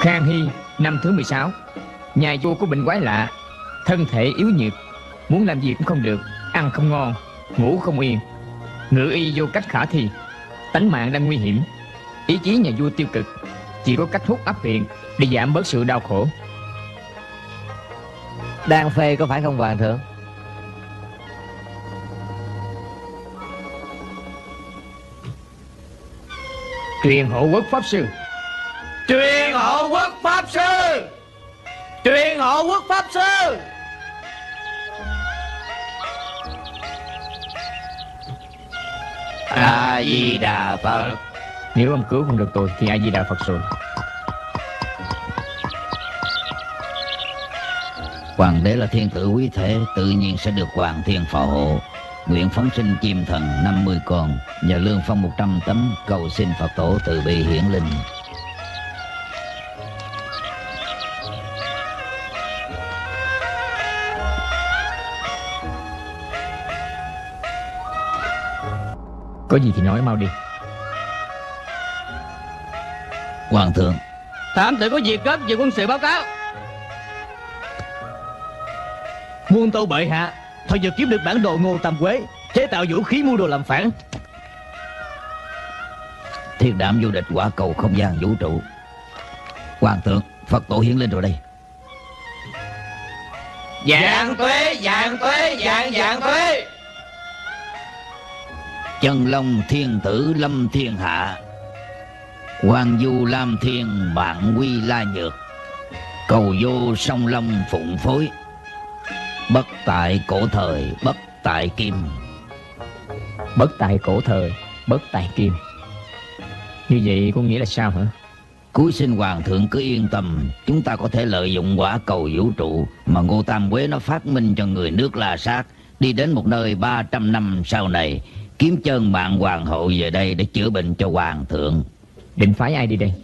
Khang Hy năm thứ 16. Nhà vua có bệnh quái lạ, thân thể yếu nhược, muốn làm gì cũng không được, ăn không ngon, ngủ không yên, ngự y vô cách khả thi, tánh mạng đang nguy hiểm. Ý chí nhà vua tiêu cực, chỉ có cách hút áp viện để giảm bớt sự đau khổ. Đang phê có phải không hoàng thượng? Truyền hộ quốc pháp sư. Truyền hộ quốc pháp sư. Truyền hộ quốc pháp sư. A Di Đà Phật. Nếu ông cứu không được tôi thì A Di Đà Phật rồi. Hoàng đế là thiên tử quý thể, tự nhiên sẽ được hoàng thiên phò hộ. Nguyện phóng sinh chim thần 50 con và lương phong 100 tấm, cầu xin Phật tổ từ bi hiển linh. Có gì thì nói mau đi. Hoàng thượng, Thám tử có việc gấp về quân sự báo cáo. Muôn tâu bệ hạ, thời giờ kiếm được bản đồ Ngô Tam Quế, chế tạo vũ khí mua đồ làm phản. thiên đảm vô địch quả cầu không gian vũ trụ. Hoàng thượng, Phật tổ hiển linh rồi đây. Vạn tuế, vạn tuế, vạn tuế. Chân long thiên tử lâm thiên hạ, Hoàng du lam thiên bạn quy la nhược, cầu vô sông long phụng phối, bất tại cổ thời bất tại kim. Bất tại cổ thời, bất tại kim. Như vậy có nghĩa là sao hả? Cúi xin hoàng thượng cứ yên tâm, chúng ta có thể lợi dụng quả cầu vũ trụ mà Ngô Tam Quế nó phát minh cho người nước La Sát, đi đến một nơi 300 năm sau này, kiếm chân mạng hoàng hậu về đây để chữa bệnh cho hoàng thượng. Định phái ai đi đây?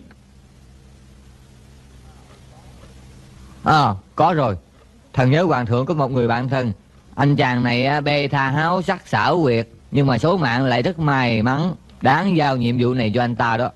Có rồi. Thần nhớ hoàng thượng có một người bạn thân. Anh chàng này bê tha háo sắc xảo quyệt, nhưng mà số mạng lại rất may mắn, đáng giao nhiệm vụ này cho anh ta đó.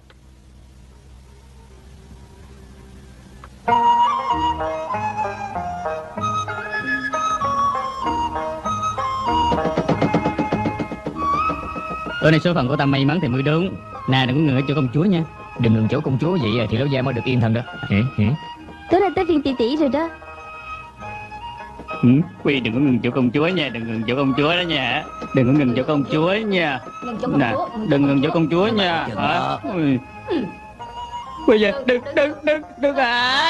Bữa nay số phận của ta may mắn thì mới đúng. Nè, đừng có ngừng ở chỗ công chúa nha. Đừng ngừng chỗ công chúa vậy thì lão gia mới được yên thân đó. Tối nay tới phiên tỷ tỷ rồi đó. Quy đừng có ngừng chỗ công chúa nha, đừng ngừng chỗ công chúa đó nha. Đừng có ngừng chỗ công chúa nha. Nè, đừng ngừng chỗ công chúa nha. Quy giờ đừng đừng à.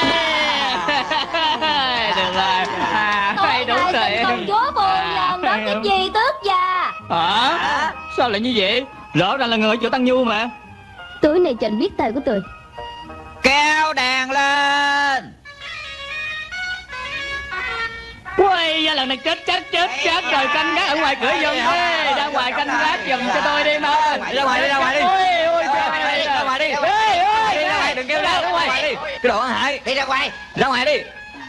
Đừng rồi. Hay đúng rồi. Công chúa buồn lòng đó cái gì tước già. Sao lại như vậy? Rõ ràng là người ở chỗ Tăng Nhu mà. Tối nay cho anh biết tay của tôi. Kéo đàn lên. Ui, lần này chết rồi, canh gác ở ngoài cửa giùm đi. Ra ngoài canh gác giùm cho tôi đi mà. Ra ngoài đi. Ra ngoài đi. Ra ngoài đi. Ra ngoài, đừng kêu la, ra ngoài đi. Cái đồ ăn hại. Đi ra ngoài. Ra ngoài đi.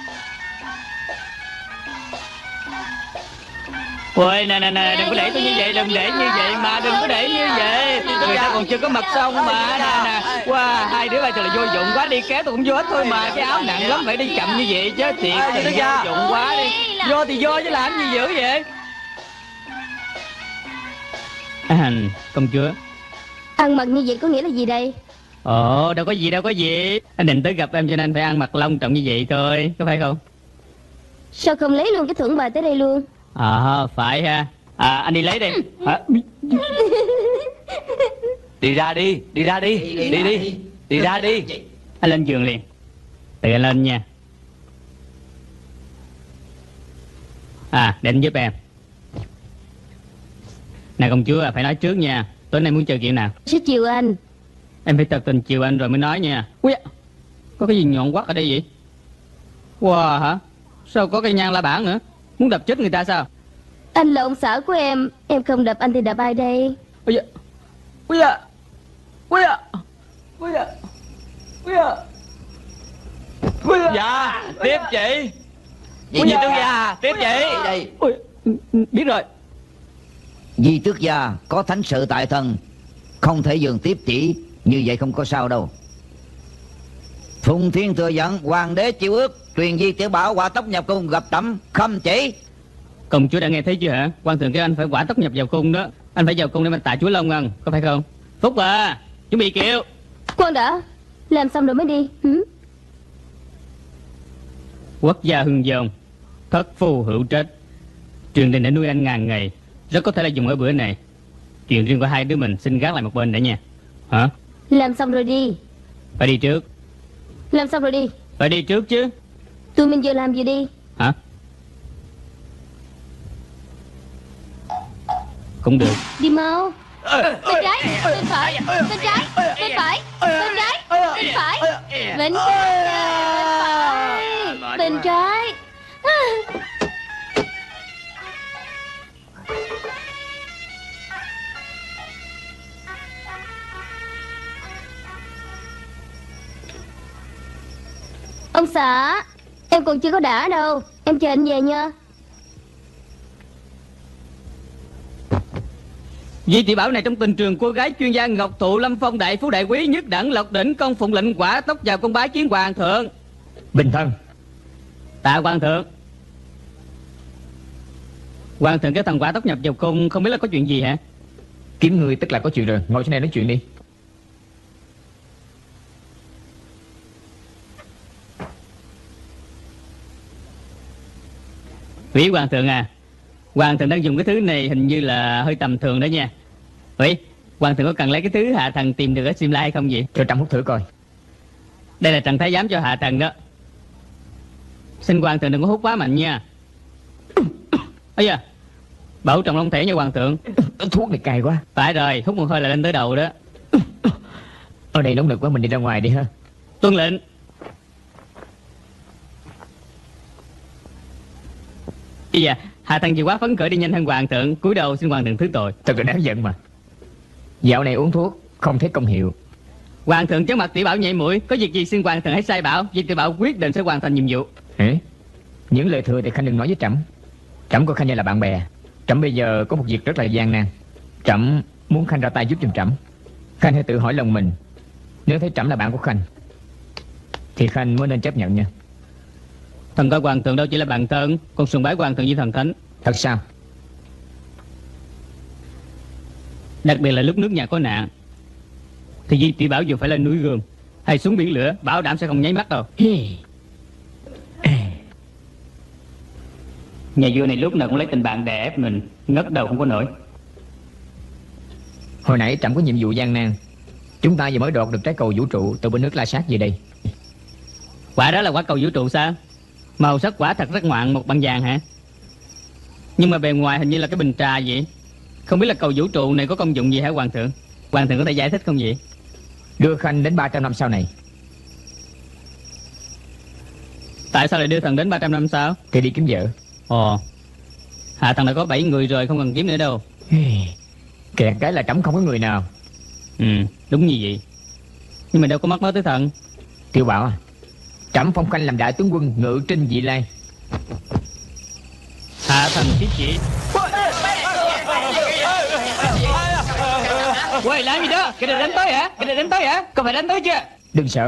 Ôi nè, đừng có để tôi như vậy, đừng để như vậy mà, đừng có để như vậy. Người ta còn chưa có mặc xong mà. Nè. Wow, hai đứa bay thật là vô dụng quá, đi kéo tôi cũng vô hết thôi mà. Cái áo nặng lắm, phải đi chậm như vậy chứ. Thiệt là vô dụng quá đi. Vô thì vô chứ làm gì dữ vậy? Công chúa. Ăn mặc như vậy có nghĩa là gì đây? Đâu có gì. Anh định tới gặp em cho nên phải ăn mặc long trọng như vậy thôi, có phải không? Sao không lấy luôn cái thưởng bài tới đây luôn? Phải ha. Anh đi lấy đi. Đi ra đi. Đi ra đi. Anh lên giường liền. Tự anh lên nha. Để anh giúp em. Nè công chúa, phải nói trước nha. Tối nay muốn chơi kiểu nào? Sẽ chiều anh. Em phải thật tình chiều anh rồi mới nói nha. Ui, có cái gì nhọn quắc ở đây vậy? Wow hả? Sao có cây nhang la bàn nữa? Muốn đập chết người ta sao? Anh là ông xã của em không đập anh thì đập ai đây? Ui da. Dạ, tiếp chị. Di tước gia, tiếp chị. Đây. Biết rồi. Di tước gia có thánh sự tại thân, không thể dừng tiếp chỉ như vậy, không có sao đâu. Phùng Thiên thừa nhận hoàng đế chịu ước, truyền di tiểu bảo hỏa tốc nhập cung gặp trẫm khâm chỉ. Công chúa đã nghe thấy chưa hả? Quan thượng kêu anh phải hỏa tốc nhập vào cung đó. Anh phải vào cung để mà tạ chúa Long Ân, có phải không? Phúc à, chuẩn bị kiệu. Khoan đã, làm xong rồi mới đi. Quốc gia hưng vong, thất phu hữu trách. Truyền đình đã nuôi anh ngàn ngày, rất có thể là dùng ở bữa này. Chuyện riêng của hai đứa mình xin gác lại một bên đã nha. Hả? Làm xong rồi đi. Phải đi trước. Làm xong rồi đi. Phải đi trước chứ. Tụi mình vừa làm vừa đi. Hả? Cũng được. Đi mau. Bên trái, bên phải, bên trái, bên phải, bên trái, bên phải, bên trái, bên trái. Ông xã, em còn chưa có đã đâu. Em chờ anh về nha. Di tiểu bảo này trong tình trường cô gái chuyên gia Ngọc Thụ Lâm Phong đại phú đại quý nhất đẳng lộc đỉnh công phụng lệnh quả tốc vào cung bái kiến hoàng thượng. Bình thân. Tạ hoàng thượng. Hoàng thượng cái thằng quả tốc nhập vào cung, không biết là có chuyện gì hả? Kiếm người tức là có chuyện rồi. Ngồi trên này nói chuyện đi. Quý hoàng thượng à, hoàng thượng đang dùng cái thứ này hình như là hơi tầm thường đó nha. Quý, hoàng thượng có cần lấy cái thứ hạ thần tìm được ở Simla hay không vậy? Cho Trẫm hút thử coi. Đây là Trần Thái Giám cho hạ thần đó. Xin hoàng thượng đừng có hút quá mạnh nha. Ây da, bảo trọng long thể nha hoàng thượng. Thuốc này cay quá. Phải rồi, hút một hơi là lên tới đầu đó. Ở đây nóng nực quá, mình đi ra ngoài đi ha. Tuân lệnh. Ây da, hạ thần vì quá phấn khởi đi nhanh hơn hoàng thượng, cúi đầu xin hoàng thượng thứ tội. Thật là đáng giận mà. Dạo này uống thuốc không thấy công hiệu. Hoàng thượng chớ mặt tiểu bảo nhảy mũi, có việc gì xin hoàng thượng hãy sai bảo, vì tiểu bảo quyết định sẽ hoàn thành nhiệm vụ. Những lời thừa thì Khanh đừng nói với Trẫm. Trẫm coi Khanh như là bạn bè. Trẫm bây giờ có một việc rất là gian nan. Trẫm muốn Khanh ra tay giúp giùm Trẫm. Khanh hãy tự hỏi lòng mình, nếu thấy Trẫm là bạn của Khanh thì Khanh mới nên chấp nhận nha. Thần coi hoàng thượng đâu chỉ là bạn thân, còn sùng bái hoàng thượng như thần thánh. Thật sao? Đặc biệt là lúc nước nhà có nạn thì Di tiểu bảo dù phải lên núi gươm hay xuống biển lửa, bảo đảm sẽ không nháy mắt đâu. Nhà vua này lúc nào cũng lấy tình bạn đè ép mình, ngất đầu không có nổi. Hồi nãy Trẫm có nhiệm vụ gian nan. Chúng ta vừa mới đoạt được trái cầu vũ trụ từ bên nước La Sát về đây. Quả đó là quả cầu vũ trụ sao? Màu sắc quả thật rất ngoạn, một bằng vàng hả? Nhưng mà bề ngoài hình như là cái bình trà vậy. Không biết là cầu vũ trụ này có công dụng gì hả hoàng thượng? Hoàng thượng có thể giải thích không vậy? Đưa Khanh đến 300 năm sau này. Tại sao lại đưa thần đến 300 năm sau? Thì đi kiếm vợ. Ồ, hạ thần đã có 7 người rồi, không cần kiếm nữa đâu. Kẹt cái là Trẫm không có người nào. Đúng như vậy. Nhưng mà đâu có mắc mớ tới thần. Tiểu Bảo à, Trẫm phong Khanh làm đại tướng quân ngự trinh Vị Lai. Hạ thần thiết chỉ. Quay làm gì đó? Cái này đánh tới hả? Cái này đánh tới hả? Có phải đánh tới chưa? Đừng sợ.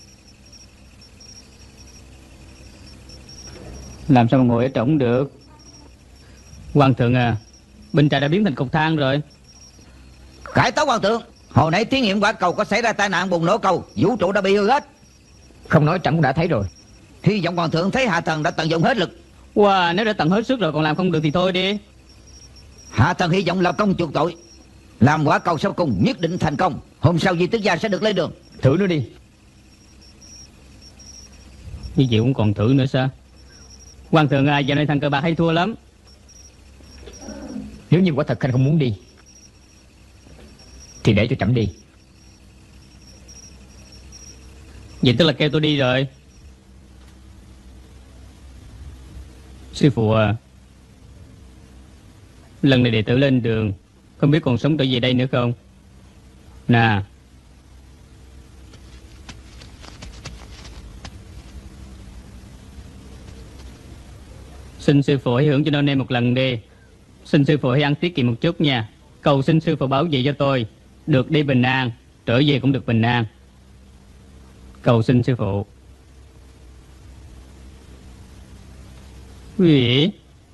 Làm sao mà ngồi ở trống được? Hoàng thượng à, bình trà đã biến thành cục than rồi. Cải tấu hoàng thượng, hồi nãy thí nghiệm quả cầu có xảy ra tai nạn bùng nổ cầu, vũ trụ đã bị hư hết. Không nói Trẫm cũng đã thấy rồi. Hy vọng hoàng thượng thấy hạ thần đã tận dụng hết lực. Wow, nếu đã tận hết sức rồi còn làm không được thì thôi đi. Hạ thần hy vọng lập công chuộc tội, làm quả cầu sau cùng nhất định thành công. Hôm sau Di Tước Gia sẽ được lên đường. Thử nữa đi. Như vậy cũng còn thử nữa sao? Hoàng thượng à, giờ này thằng cờ bạc hay thua lắm. Nếu như quả thật Khanh không muốn đi thì để cho Trẫm đi. Vậy tức là kêu tôi đi rồi. Sư phụ à, lần này đệ tử lên đường, không biết còn sống trở về đây nữa không? Nè, xin sư phụ hãy hưởng cho nôn em một lần đi. Xin sư phụ hãy ăn tiết kiệm một chút nha. Cầu xin sư phụ bảo vệ cho tôi được đi bình an, trở về cũng được bình an. Cầu xin sư phụ. Quý vị,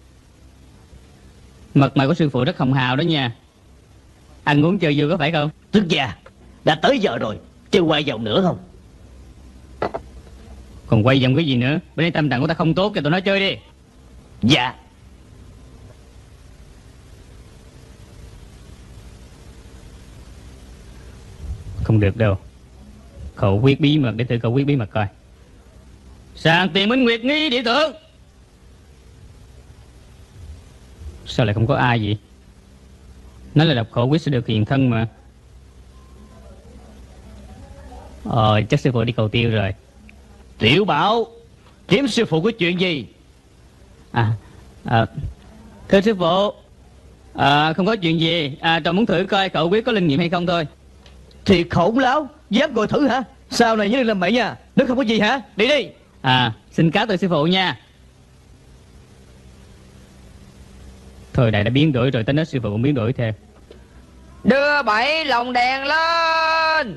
mật mày của sư phụ rất hồng hào đó nha. Anh muốn chơi vui có phải không? Tước gia, đã tới giờ rồi, chơi quay vòng nữa không? Còn quay vòng cái gì nữa? Bên đây tâm trạng của ta không tốt, cho tụi nó chơi đi. Dạ. Không được đâu. Cậu quyết bí mật, để thử cậu quyết bí mật coi. Sàng tiền Minh Nguyệt nghi địa tượng. Sao lại không có ai vậy? Nói là đọc khẩu quyết sẽ được hiện thân mà. Chắc sư phụ đi cầu tiêu rồi. Tiểu Bảo, kiếm sư phụ có chuyện gì? Thưa sư phụ, không có chuyện gì. Tôi muốn thử coi cậu quyết có linh nghiệm hay không thôi. Thiệt khổng láo, dám gọi thử hả? Sau này nhớ đừng làm bậy nha. Nếu không có gì hả, đi đi. Xin cáo từ sư phụ nha. Thời đại đã biến đổi rồi, tới nói sư phụ cũng biến đổi theo. Đưa 7 lồng đèn lên.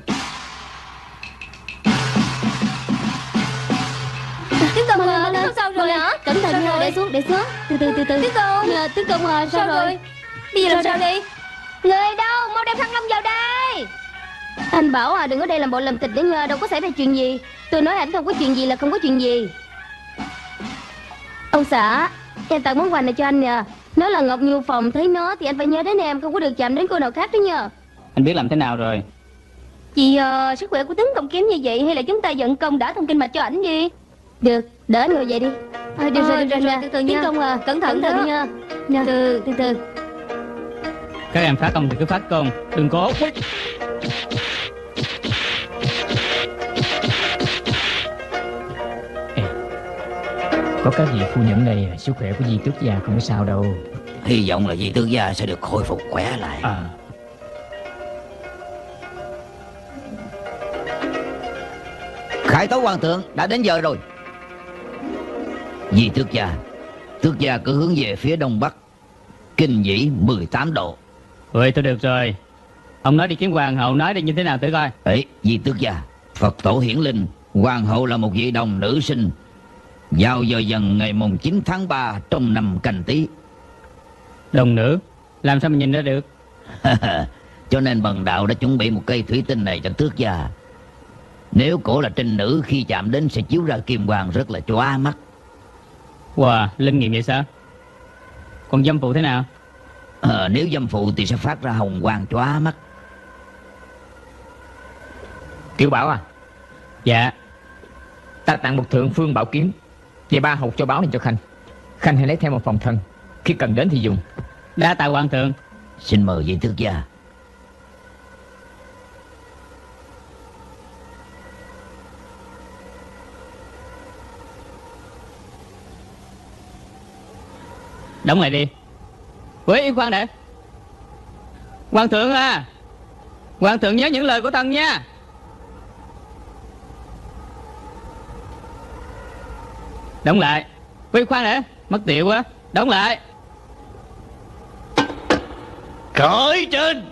Tướng công sao rồi hả? Cẩn thận nha, để xuống. Từ từ. Tướng công sao rồi? Bây giờ làm sao đi? Người đâu, mau đem Thăng Long vào đây. Anh bảo đừng có đây làm bộ làm tịch để ngờ, đâu có xảy ra chuyện gì. Tôi nói ảnh không có chuyện gì là không có chuyện gì. Ông xã, em tặng món quà này cho anh nè. Nó là Ngọc Nhu Phòng, thấy nó thì anh phải nhớ đến em, không có được chạm đến cô nào khác đó nha. Anh biết làm thế nào rồi? Vì sức khỏe của Tướng công kém như vậy, hay là chúng ta dẫn công đã thông kinh mạch cho ảnh đi. Được, đỡ anh ngồi dậy đi. Được rồi, từ từ nha. Tướng công cẩn thận nha. Từ từ. Các em phá công thì cứ phá công, đừng cố. Có các vị phu nhân này, sức khỏe của Di Tước gia không có sao đâu. Hy vọng là Di Tước gia sẽ được khôi phục khỏe lại. Khải tấu hoàng thượng, đã đến giờ rồi. Di Tước gia cứ hướng về phía đông bắc, kinh vĩ 18 độ. Vậy thôi được rồi. Ông nói đi kiếm hoàng hậu, nói đi như thế nào thử coi. Ấy, Di Tước gia, Phật tổ hiển linh, hoàng hậu là một vị đồng nữ sinh, vào giờ dần ngày mùng 9 tháng 3 trong năm Canh Tý. Đồng nữ? Làm sao mà nhìn ra được? Cho nên bần đạo đã chuẩn bị một cây thủy tinh này cho tước gia. Nếu cổ là trinh nữ, khi chạm đến sẽ chiếu ra kim quang rất là chóa mắt. Wow, linh nghiệm vậy sao? Còn dâm phụ thế nào? Nếu dâm phụ thì sẽ phát ra hồng quang chóa mắt. Tiểu Bảo Dạ. Ta tặng một thượng phương bảo kiếm và 3 hộp cho báo này cho Khanh. Khanh hãy lấy theo một phòng thân, khi cần đến thì dùng. Đa tạ hoàng thượng. Xin mời Di Tước gia. Đóng lại đi. Yên khoan đã. Hoàng thượng hoàng thượng nhớ những lời của thần nha. Đóng lại. Khoan đã, mất tiệu quá. Đóng lại. Cởi trên.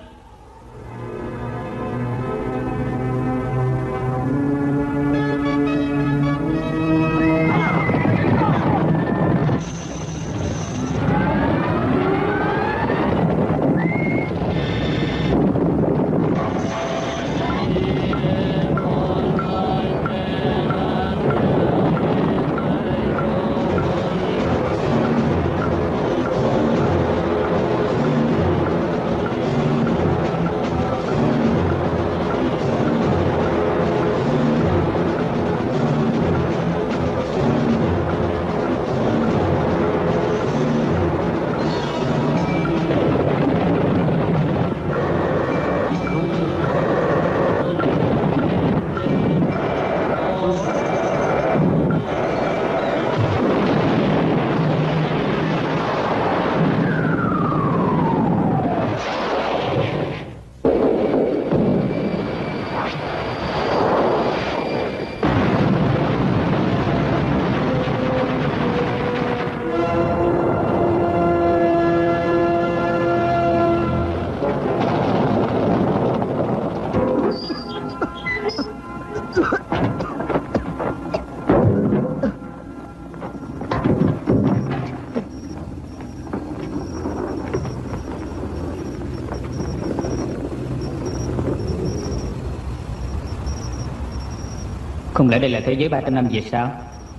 Không lẽ đây là thế giới 300 năm về sau?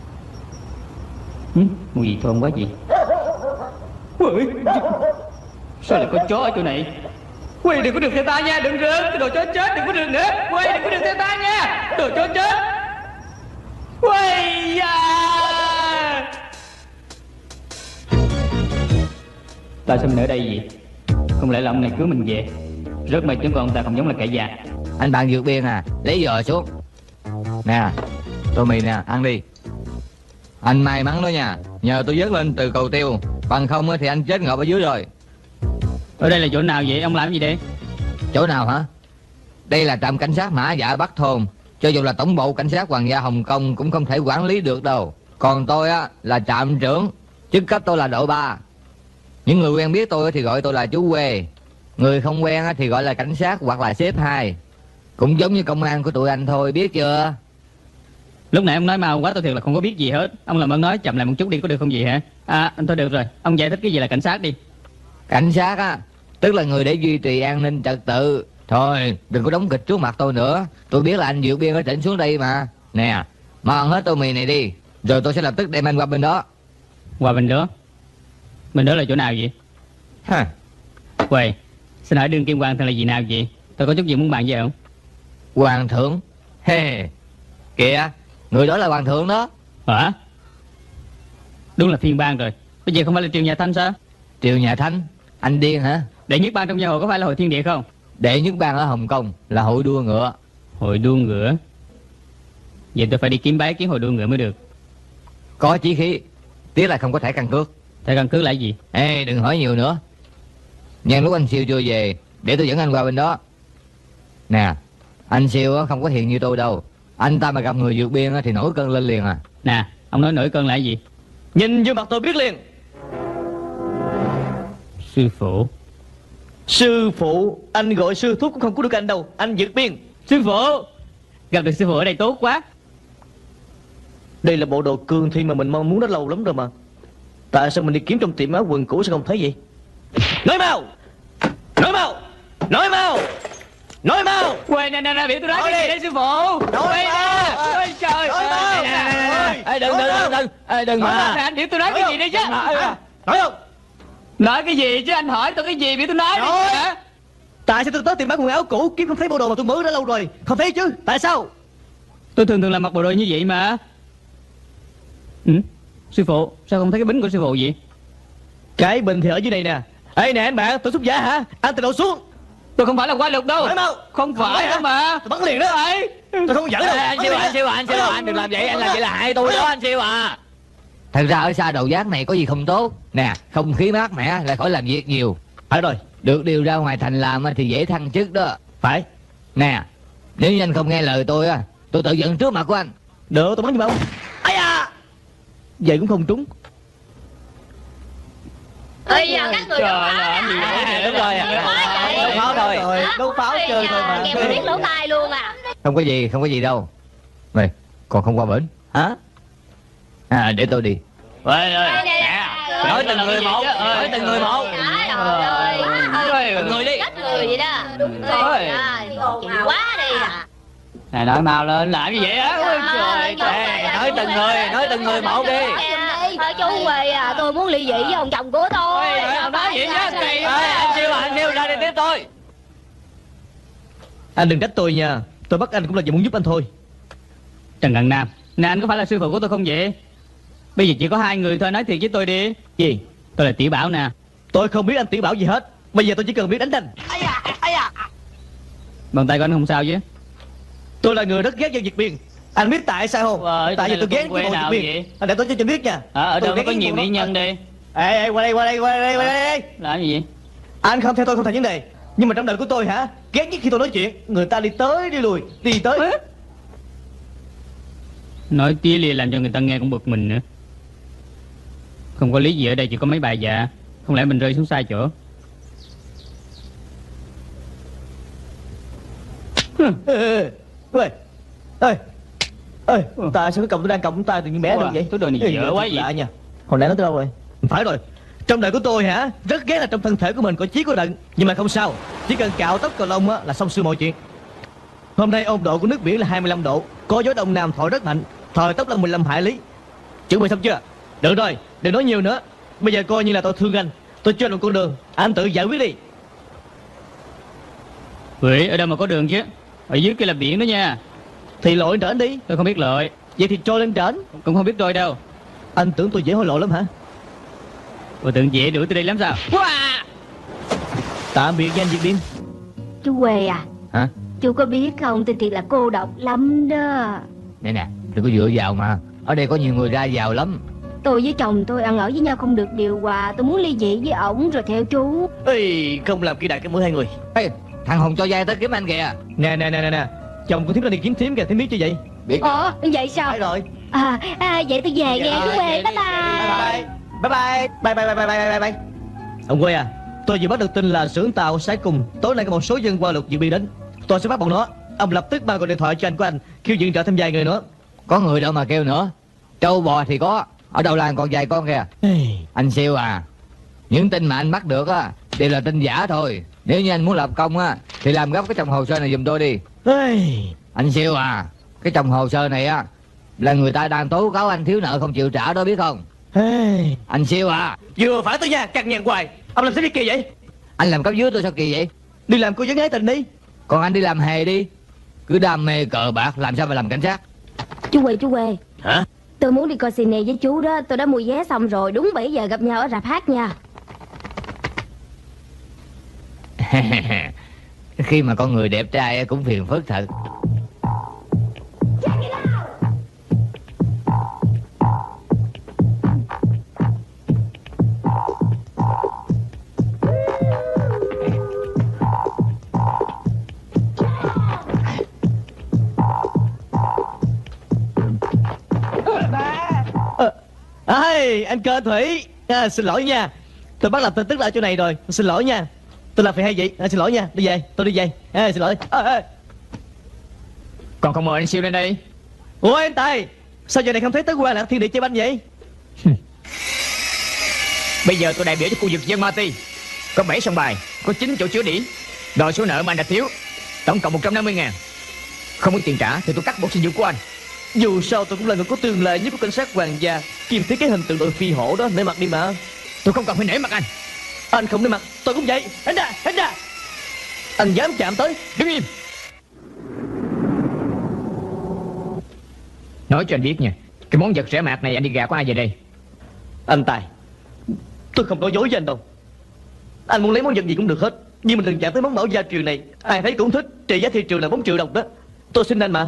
Mùi gì thơm quá gì? Ui, sao lại có chó ở chỗ này? Ui, đừng có đường theo ta nha, đừng rượt, cái đồ chó chết, đừng có đường nữa. Ui, đừng có đường theo ta nha, đồ chó chết. Ui da. Tại sao mình ở đây vậy? Không lẽ là ông này cứu mình về? Rất may chúng con ta không giống là kẻ già. Anh bạn vượt biên à, lấy giò xuống. Nè, tô mì nè, ăn đi. Anh may mắn đó nha, nhờ tôi vớt lên từ cầu tiêu, bằng không thì anh chết ngộp ở dưới rồi. Ở đây là chỗ nào vậy? Ông làm gì đây? Chỗ nào hả? Đây là trạm cảnh sát Mã Dạ Bắc Thôn. Cho dù là tổng bộ cảnh sát hoàng gia Hồng Kông cũng không thể quản lý được đâu. Còn tôi á là trạm trưởng, chức cấp tôi là độ 3. Những người quen biết tôi thì gọi tôi là chú Quê, người không quen thì gọi là cảnh sát hoặc là sếp 2. Cũng giống như công an của tụi anh thôi, biết chưa? Lúc nãy ông nói mau quá, tôi thiệt là không có biết gì hết. Ông làm ơn nói chậm lại một chút đi, có được không vậy hả? À, thôi được rồi, ông giải thích cái gì là cảnh sát đi. Cảnh sát á, tức là người để duy trì an ninh trật tự. Thôi, đừng có đóng kịch trước mặt tôi nữa. Tôi biết là anh vượt biên ở tỉnh xuống đây mà. Nè, mà ăn hết tô mì này đi, rồi tôi sẽ lập tức đem anh qua bên đó. Qua bên đó? Bên đó là chỗ nào vậy? Hả? Quầy, xin hỏi đương kim hoàng thượng là gì nào vậy? Tôi có chút gì muốn bàn với ông. Hoàng thượng? He, kìa, người đó là hoàng thượng đó. Hả? Đúng là phiên bang rồi. Bây giờ không phải là Triều Nhà Thanh sao? Triều Nhà Thanh? Anh điên hả? Đệ nhất bang trong giang hồ có phải là hội thiên địa không? Đệ nhất bang ở Hồng Kông là hội đua ngựa. Hội đua ngựa? Vậy tôi phải đi kiếm bái kiến hội đua ngựa mới được. Có chí khí, tiếc là không có thẻ căn cước. Thẻ căn cước là gì? Ê, đừng hỏi nhiều nữa. Nhân lúc anh Siêu chưa về, để tôi dẫn anh qua bên đó. Nè, anh Siêu không có hiền như tôi đâu. Anh ta mà gặp người vượt biên thì nổi cơn lên liền à. Nè, ông nói nổi cơn là gì? Nhìn vô mặt tôi biết liền. Sư phụ. Sư phụ? Anh gọi sư thúc cũng không cứu được anh đâu. Anh vượt biên. Sư phụ, gặp được sư phụ ở đây tốt quá. Đây là bộ đồ cương thi mà mình mong muốn đã lâu lắm rồi mà. Tại sao mình đi kiếm trong tiệm áo quần cũ sao không thấy vậy? Nói mau! Nói mau! Nói mau! Nói mau! Quay nè, biểu tôi nói cái gì đây sư phụ? Quay nè! Ôi trời! Nói mau! Ê, đừng mà. Anh biểu tôi nói cái gì đây chứ? Nói không? Nói cái gì chứ, anh hỏi tôi cái gì biểu tôi nói đi hả? Tại sao tôi tới tiệm bán quần áo cũ kiếm không thấy bộ đồ mà tôi mới đã lâu rồi? Không thấy chứ? Tại sao? Tôi thường là mặc bộ đồ như vậy mà. Sư phụ, sao không thấy cái bính của sư phụ vậy? Cái bình thì ở dưới này nè. Ê nè anh bạn, tôi xúc giả hả? Anh từ đầu xuống. Tôi không phải là quái lực đâu. Nói mau. Không phải đâu mà. Tôi bắn liền đó. Tôi không giỡn đâu. Anh Siêu, anh đừng làm vậy. Anh làm vậy là hại tôi đó anh Siêu à. Thật ra ở xa đầu giác này có gì không tốt. Nè, không khí mát mẻ, lại khỏi làm việc nhiều. Phải rồi. Được điều ra ngoài thành làm thì dễ thăng chức đó. Phải. Nè, nếu như anh không nghe lời tôi tôi tự giận trước mặt của anh. Được, tôi bắn cho mau. Ây da. Vậy cũng không trúng. Bây giờ các người đấu pháo nè. Đúng rồi, đấu pháo thôi. Đấu pháo chơi thôi mà. Nghe biết lỗ tai luôn à. Không có gì đâu. Mày còn không qua bển hả? Để tôi đi. Nói từng người một. Từng người đi. Chết người vậy đó. Đúng rồi. Chịu quá đi à. Này nói mau lên làm gì vậy á? Ôi trời. Nói từng người một đi. Thôi chú Quỳ à, tôi muốn ly dị với ông chồng của tôi. Ông nói vậy chứ kỳ. Anh Siêu ra đi tiếp tôi. Anh đừng trách tôi nha. Tôi bắt anh cũng là vì muốn giúp anh thôi. Trần Cận Nam, nè anh có phải là sư phụ của tôi không vậy? Bây giờ chỉ có 2 người thôi, nói thiệt với tôi đi. Gì? Tôi là Tiểu Bảo nè. Tôi không biết anh Tiểu Bảo gì hết. Bây giờ tôi chỉ cần biết đánh anh. Bàn tay của anh không sao chứ? Tôi là người rất ghét dân Việt biên. Anh biết tại sao không? Tại vì tôi ghét cái bộ Việt biên. Anh để tôi cho biết nha. Ở đâu có nhiều mỹ nhân đi. Ê, qua đây. Làm gì vậy? Anh không theo tôi không thành vấn đề. Nhưng mà trong đời của tôi hả? Ghét nhất khi tôi nói chuyện, người ta đi tới đi lùi, đi tới. Nói tía lia làm cho người ta nghe cũng bực mình nữa. Không có lý gì ở đây, chỉ có mấy bà già. Không lẽ mình rơi xuống sai chỗ? Ê, tại sao cái còng tôi đang cầm tay tự nhiên bé được vậy? Tôi đồ này dở quá vậy nha. Hồi nãy nó tới đâu rồi? Phải rồi. Trong đời của tôi hả? Rất ghét là trong thân thể của mình có chí có đận. Nhưng mà không sao. Chỉ cần cạo tóc cạo lông là xong xuôi mọi chuyện. Hôm nay ôn độ của nước biển là 25 độ. Có gió đông nam thổi rất mạnh, thời tốc là 15 hải lý. Chuẩn bị xong chưa? Được rồi, đừng nói nhiều nữa. Bây giờ coi như là tôi thương anh. Tôi cho anh một con đường, anh tự giải quyết đi. Quỷ, ở đâu mà có đường chứ? Ở dưới kia là biển đó nha. Thì lội trển đi. Tôi không biết lội. Vậy thì trôi lên trển. Cũng không biết trôi đâu. Anh tưởng tôi dễ hối lộ lắm hả? Tôi tưởng dễ đuổi tôi đi lắm sao? Tạm biệt với anh Diệp Điên. Chú Quê à? Hả? Chú có biết không, tôi thiệt là cô độc lắm đó. Nè nè, đừng có dựa vào mà. Ở đây có nhiều người ra vào lắm. Tôi với chồng tôi ăn ở với nhau không được điều hòa. Tôi muốn ly dị với ổng rồi theo chú. Ê, không làm kỳ đại cái mũi hai người. Ê, thằng Hùng cho vay tới kiếm anh kìa. Nè. Chồng của thím đang đi kiếm thím kìa, thím biết chưa vậy? Biết. Vậy sao? Phải rồi. Vậy tôi về nghe chú Quê. Bye Bye. Ông Quê à, tôi vừa bắt được tin là xưởng tàu Sái Cùng tối nay có một số dân qua lục dự bị đến. Tôi sẽ bắt bọn nó. Ông lập tức mang gọi điện thoại cho anh của anh, kêu viện trợ thêm vài người nữa. Có người đâu mà kêu nữa. Trâu bò thì có, ở đầu làng còn vài con kìa. Anh Siêu à, những tin mà anh bắt được á đều là tin giả thôi. Nếu như anh muốn lập công á thì làm gấp cái chồng hồ sơ này giùm tôi đi. Anh Siêu à, cái chồng hồ sơ này á là người ta đang tố cáo anh thiếu nợ không chịu trả đó biết không? Anh Siêu à, Vừa phải tôi nha, cằn nhằn hoài. Ông làm sao biết kỳ vậy? anh làm cấp dưới tôi sao kỳ vậy? Đi làm cô vấn gái tình đi. Còn anh đi làm hề đi. Cứ đam mê cờ bạc làm sao mà làm cảnh sát? Chú Quê. Hả? Tôi muốn đi coi cine với chú đó. Tôi đã mua vé xong rồi. Đúng 7 giờ gặp nhau ở rạp hát nha. Khi mà con người đẹp trai cũng phiền phức thật. Anh Cơ Thủy, xin lỗi nha. Tôi bắt làm tin tức lại chỗ này rồi. Xin lỗi nha. Tôi làm phiền hay vậy? Xin lỗi nha. Đi về, tôi đi về. Xin lỗi. Còn không mời anh Siêu lên đây. Ủa anh Tài, sao giờ này không thấy tới qua Lạc Thiên Địa chơi banh vậy? Bây giờ tôi đại biểu cho khu vực dân Ma Ti. Có 7 sòng bài, có 9 chỗ chứa đỉ. Đòi số nợ mà anh đã thiếu, tổng cộng 150.000. Không có tiền trả thì tôi cắt bộ sinh vụ của anh. Dù sao tôi cũng là người có tương lai nhất của cảnh sát hoàng gia. Kiềm thiết cái hình tượng đội phi hổ đó, nể mặt đi mà. Tôi không cần phải nể mặt anh. Anh không nể mặt, tôi cũng vậy. Đánh ra. Anh dám chạm tới, đứng im. Nói cho anh biết nha, cái món vật rẻ mạt này anh đi gạt của ai về đây? Anh Tài, tôi không nói dối với anh đâu. Anh muốn lấy món vật gì cũng được hết, nhưng mình đừng chạm tới món bảo gia truyền này. Ai thấy cũng thích, trị giá thị trường là 4 triệu đồng đó. Tôi xin anh mà.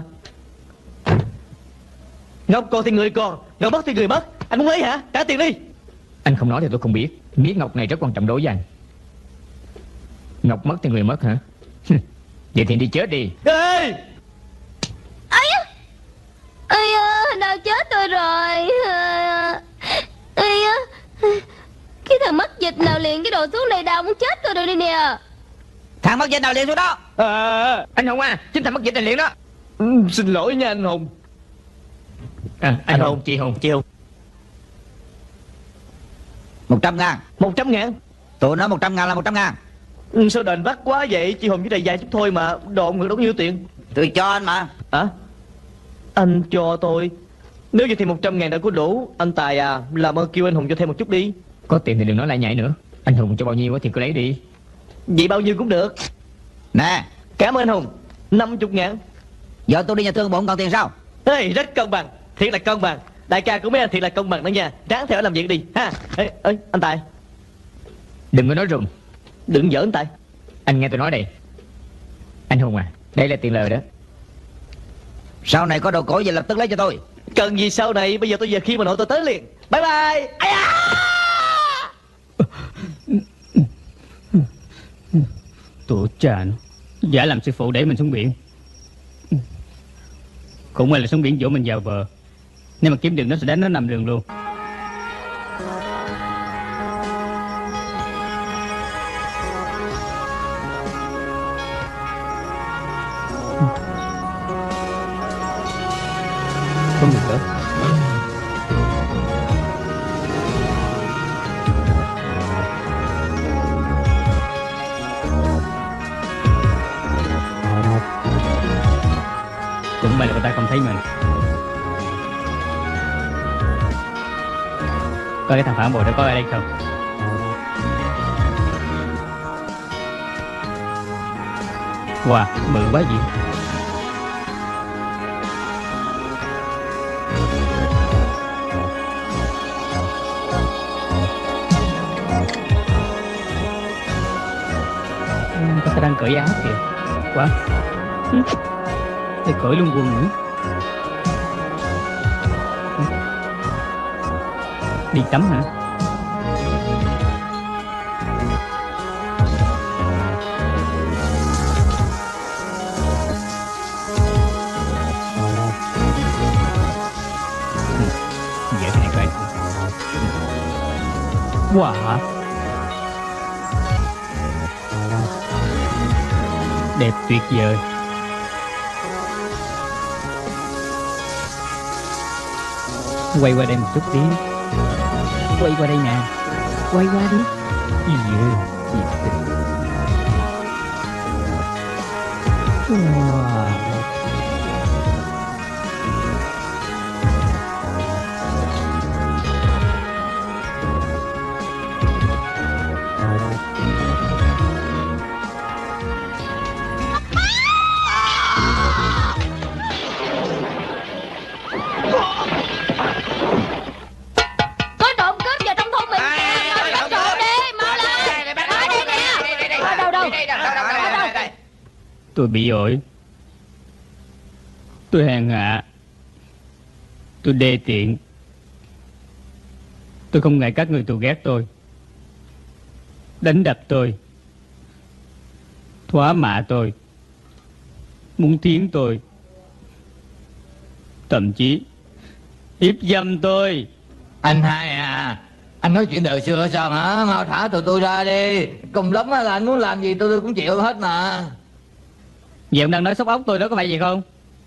Ngọc còn thì người còn, ngọc mất thì người mất. Anh muốn lấy hả? Trả tiền đi. Anh không nói thì tôi không biết. Miếng ngọc này rất quan trọng đối với anh. Ngọc mất thì người mất hả? Vậy thì đi chết đi. Ê! Đau chết tôi rồi. Cái thằng mất dịch nào liền cái đồ xuống đây đau muốn chết tôi rồi đi nè. Thằng mất dịch nào liền xuống đó. Anh Hùng à, chính thằng mất dịch này liền đó. Xin lỗi nha anh Hùng. Anh Hùng, chị Hùng. 100.000. 100.000. Tụi nó 100.000 là 100.000. Sao đền vắt quá vậy? Chị Hùng chỉ đầy dài chút thôi mà. Độn người đâu nhiêu tiền. Tôi cho anh mà. Hả? Anh cho tôi. Nếu vậy thì 100.000 đã có đủ. Anh Tài à, làm ơn kêu anh Hùng cho thêm một chút đi. Có tiền thì đừng nói lại nhảy nữa. Anh Hùng cho bao nhiêu thì cứ lấy đi. Vậy bao nhiêu cũng được. Nè, Cảm ơn anh Hùng. 50.000. giờ tôi đi nhà thương bộ không còn tiền sao? Ê, rất công bằng. Thiệt là công bằng. Đại ca của mấy anh thiệt là công bằng đó nha. Ráng theo làm việc đi ha. Ê, anh Tài, Đừng có nói rùm. đừng giỡn Tài. Anh nghe tôi nói đây. Anh Hùng à, đây là tiền lời đó. Sau này có đồ cổ về lập tức lấy cho tôi. Cần gì sau này? Bây giờ tôi về khi mà nội tôi tới liền. Bye bye. Ai da! Tụi cha nó giả làm sư phụ để mình xuống biển. Cũng may là xuống biển dỗ mình vào bờ. Nếu mà kiếm được nó sẽ đánh nó nằm đường luôn. Không được nữa. Cũng may là người ta không thấy mình. Coi cái thằng phản bội đó có ở đây không? Wow, bự quá gì. Người ta đang cởi áo kìa. Quá. Để cởi luôn quần nữa. Đi tắm hả? Vậy cái này coi. Wow. Đẹp tuyệt vời. Quay qua đây một chút tí. Quay qua đây nè. Quay qua đi. Gì vậy? Wow. Tôi bị ổi. Tôi hèn hạ. Tôi đê tiện. Tôi không ngại các người thù ghét tôi, đánh đập tôi, thóa mạ tôi, muốn thiến tôi, thậm chí hiếp dâm tôi. Anh hai à, anh nói chuyện đời xưa sao hả? Mau thả tụi tôi ra đi. Cùng lắm là anh muốn làm gì tôi cũng chịu hết mà. Vậy ông đang nói sóc ốc tôi đó, có phải vậy không?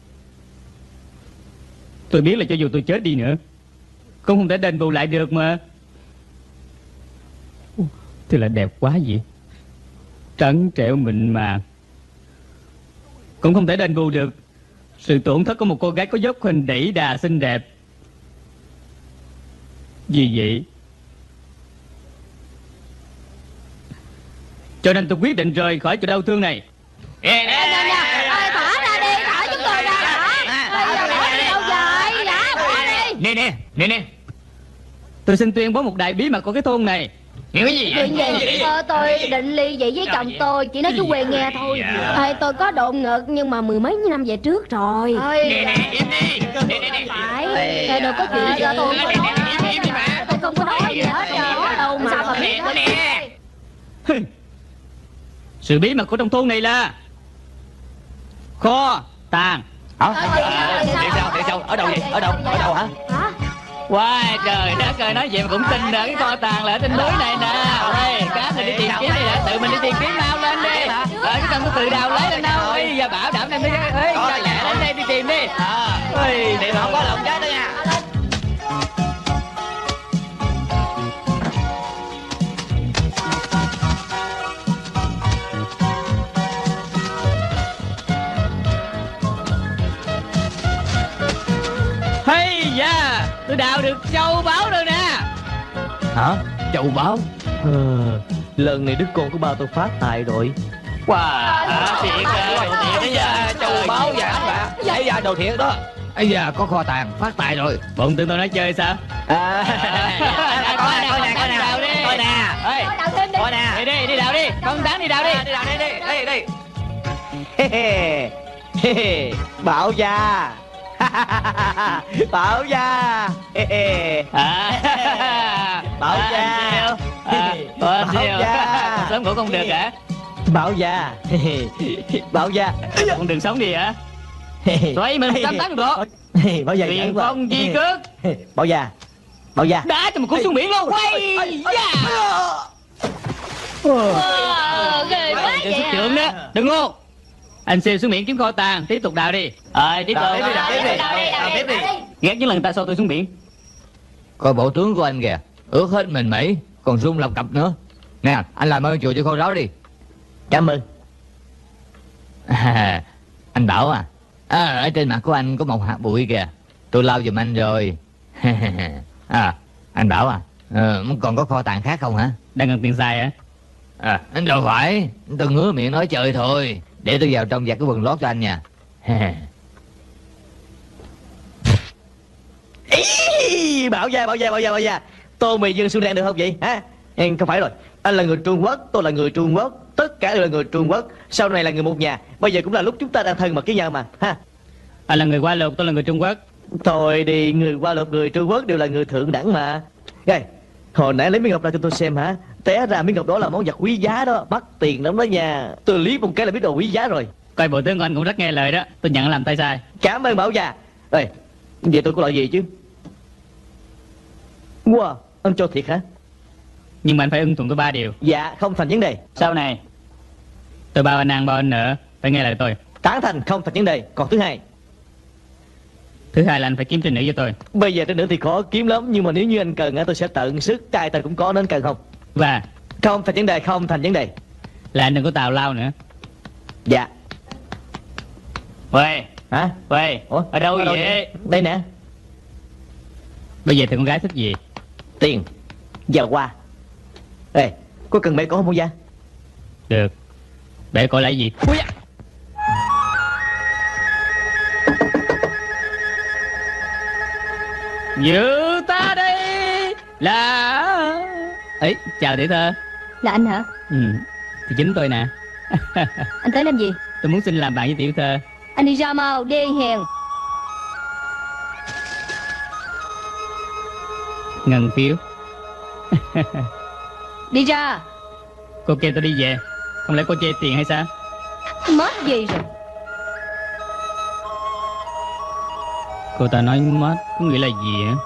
Tôi biết là cho dù tôi chết đi nữa cũng không thể đền bù lại được mà. Thế là đẹp quá vậy, trắng trẻo mịn màng, cũng không thể đền bù được sự tổn thất của một cô gái có dốc hình đẩy đà xinh đẹp. Vì vậy cho nên tôi quyết định rời khỏi chỗ đau thương này. Thả ra đi, thả chúng tôi ra hả? Đi đâu vậy? Dạ, bỏ đi. Nè, tôi xin tuyên bố một đại bí mật của cái thôn này. Chuyện gì? Tôi định ly dị với chồng tôi, chỉ nói chú Quyền nghe thôi. Tôi có đột ngực nhưng mà mười mấy năm về trước rồi. Phải, đâu có chuyện cho tôi không có nói gì hết đâu mà. Sao mà biết đó? Sự bí mật của trong thôn này là kho tàng. Hả? Tại sao? Ở đâu vậy? Ở đâu hả? Wow, trời đất ơi, nói vậy mà cũng tin là cái kho tàng là ở trên núi này nè. Ê, các người đi tìm kiếm đi đã, tự mình đi tìm kiếm mau lên đi. Cái cần có tự đào lấy lên đâu. Ê, giờ bảo đảm em đi. Ê, ra lẹ lên đây đi tìm đi. Ê, Đi mà không có lòng chết đó nha. hey da, tôi đào được châu báu rồi nè. Hả? Châu báu? Lần này đứa con của ba tôi phát tài rồi. Wow, thiệt Thiệt da, châu báu giả mà. Ấy da, đồ thiệt đó. Ấy da, có kho tàng phát tài rồi. Bọn tưởng tôi nói chơi sao? Coi nè. Coi nè. Đi đào đi. Con Tán đi đào đi. Đi. Bảo gia. Bảo gia. Bảo gia. Bảo gia. Sớm ngủ không được hả? Bảo gia. Bảo gia. Con đừng sống đi hả? Tụi mình 180 độ. Bảo gia. Tiền phong di cước. Bảo gia. Bảo gia. Đá cho một cú xuống biển luôn. Quay da. Ghê quá vậy Xuất trưởng đó. Đừng ngu. Anh siêu xuống biển kiếm kho tàng. Tiếp tục đào đi. Tiếp tục. Ghét những lần ta xô tôi xuống biển. Coi bộ tướng của anh kìa, ướt hết mình Mỹ, còn rung lập cập nữa. Nè, anh làm ơn chùi cho khô ráo đi. Cảm ơn. Anh Bảo à, Ở trên mặt của anh có một hạt bụi kìa. Tôi lau giùm anh rồi. Anh Bảo còn có kho tàng khác không hả? Đang cần tiền xài hả? Anh đâu phải, tôi ngứa miệng nói chơi thôi. Để tôi vào trong giặt cái quần lót cho anh nha. Bảo gia, tô mì dân Xuân Đen được không vậy hả? Không phải rồi, anh là người Trung Quốc, tôi là người Trung Quốc, tất cả đều là người Trung Quốc, sau này là người một nhà. Bây giờ cũng là lúc chúng ta đang thân mật với nhau mà ha. Anh là người Hoa Lục, tôi là người Trung Quốc. Thôi đi, người Hoa Lục, người Trung Quốc đều là người thượng đẳng mà. Đây, hồi nãy lấy miếng ngọc ra cho tôi xem hả? Té ra miếng ngọc đó là món vật quý giá đó, mắc tiền lắm đó nha. Tôi liếc một cái là biết đồ quý giá rồi. Coi bộ tướng của anh cũng rất nghe lời đó, tôi nhận làm tay sai. Cảm ơn Bảo già. Ê, vậy tôi có loại gì chứ? Wow, anh cho thiệt hả? Nhưng mà anh phải ưng thuận tôi 3 điều. Dạ, không thành vấn đề. Sau này tôi bao anh ăn bao anh nữa, phải nghe lời tôi. Tán thành, không thành vấn đề. Còn thứ hai là anh phải kiếm trinh nữ cho tôi. Bây giờ trinh nữ thì khó kiếm lắm, nhưng mà nếu như anh cần tôi sẽ tận sức. Trai ta cũng có nên cần không? Và không thành vấn đề, không thành vấn đề. là anh đừng có tào lao nữa. Dạ. 喂, Hả? 喂, ở đâu vậy? Đây nè. Bây giờ thì con gái thích gì? Tiền và hoa. Ê, có cần bể cổ không Bảo gia? Được. Bể cổ lại gì? Ui da. Như ta đây là... Ấy, chào tiểu thơ. Là anh hả? Thì chính tôi nè. Anh tới làm gì? Tôi muốn xin làm bạn với tiểu thơ. Anh đi ra mau, đi hèn. Ngân phiếu. Đi ra. Cô kêu tôi đi về, không lẽ cô chê tiền hay sao? Mất gì rồi? Cô ta nói mất có nghĩa là gì hả?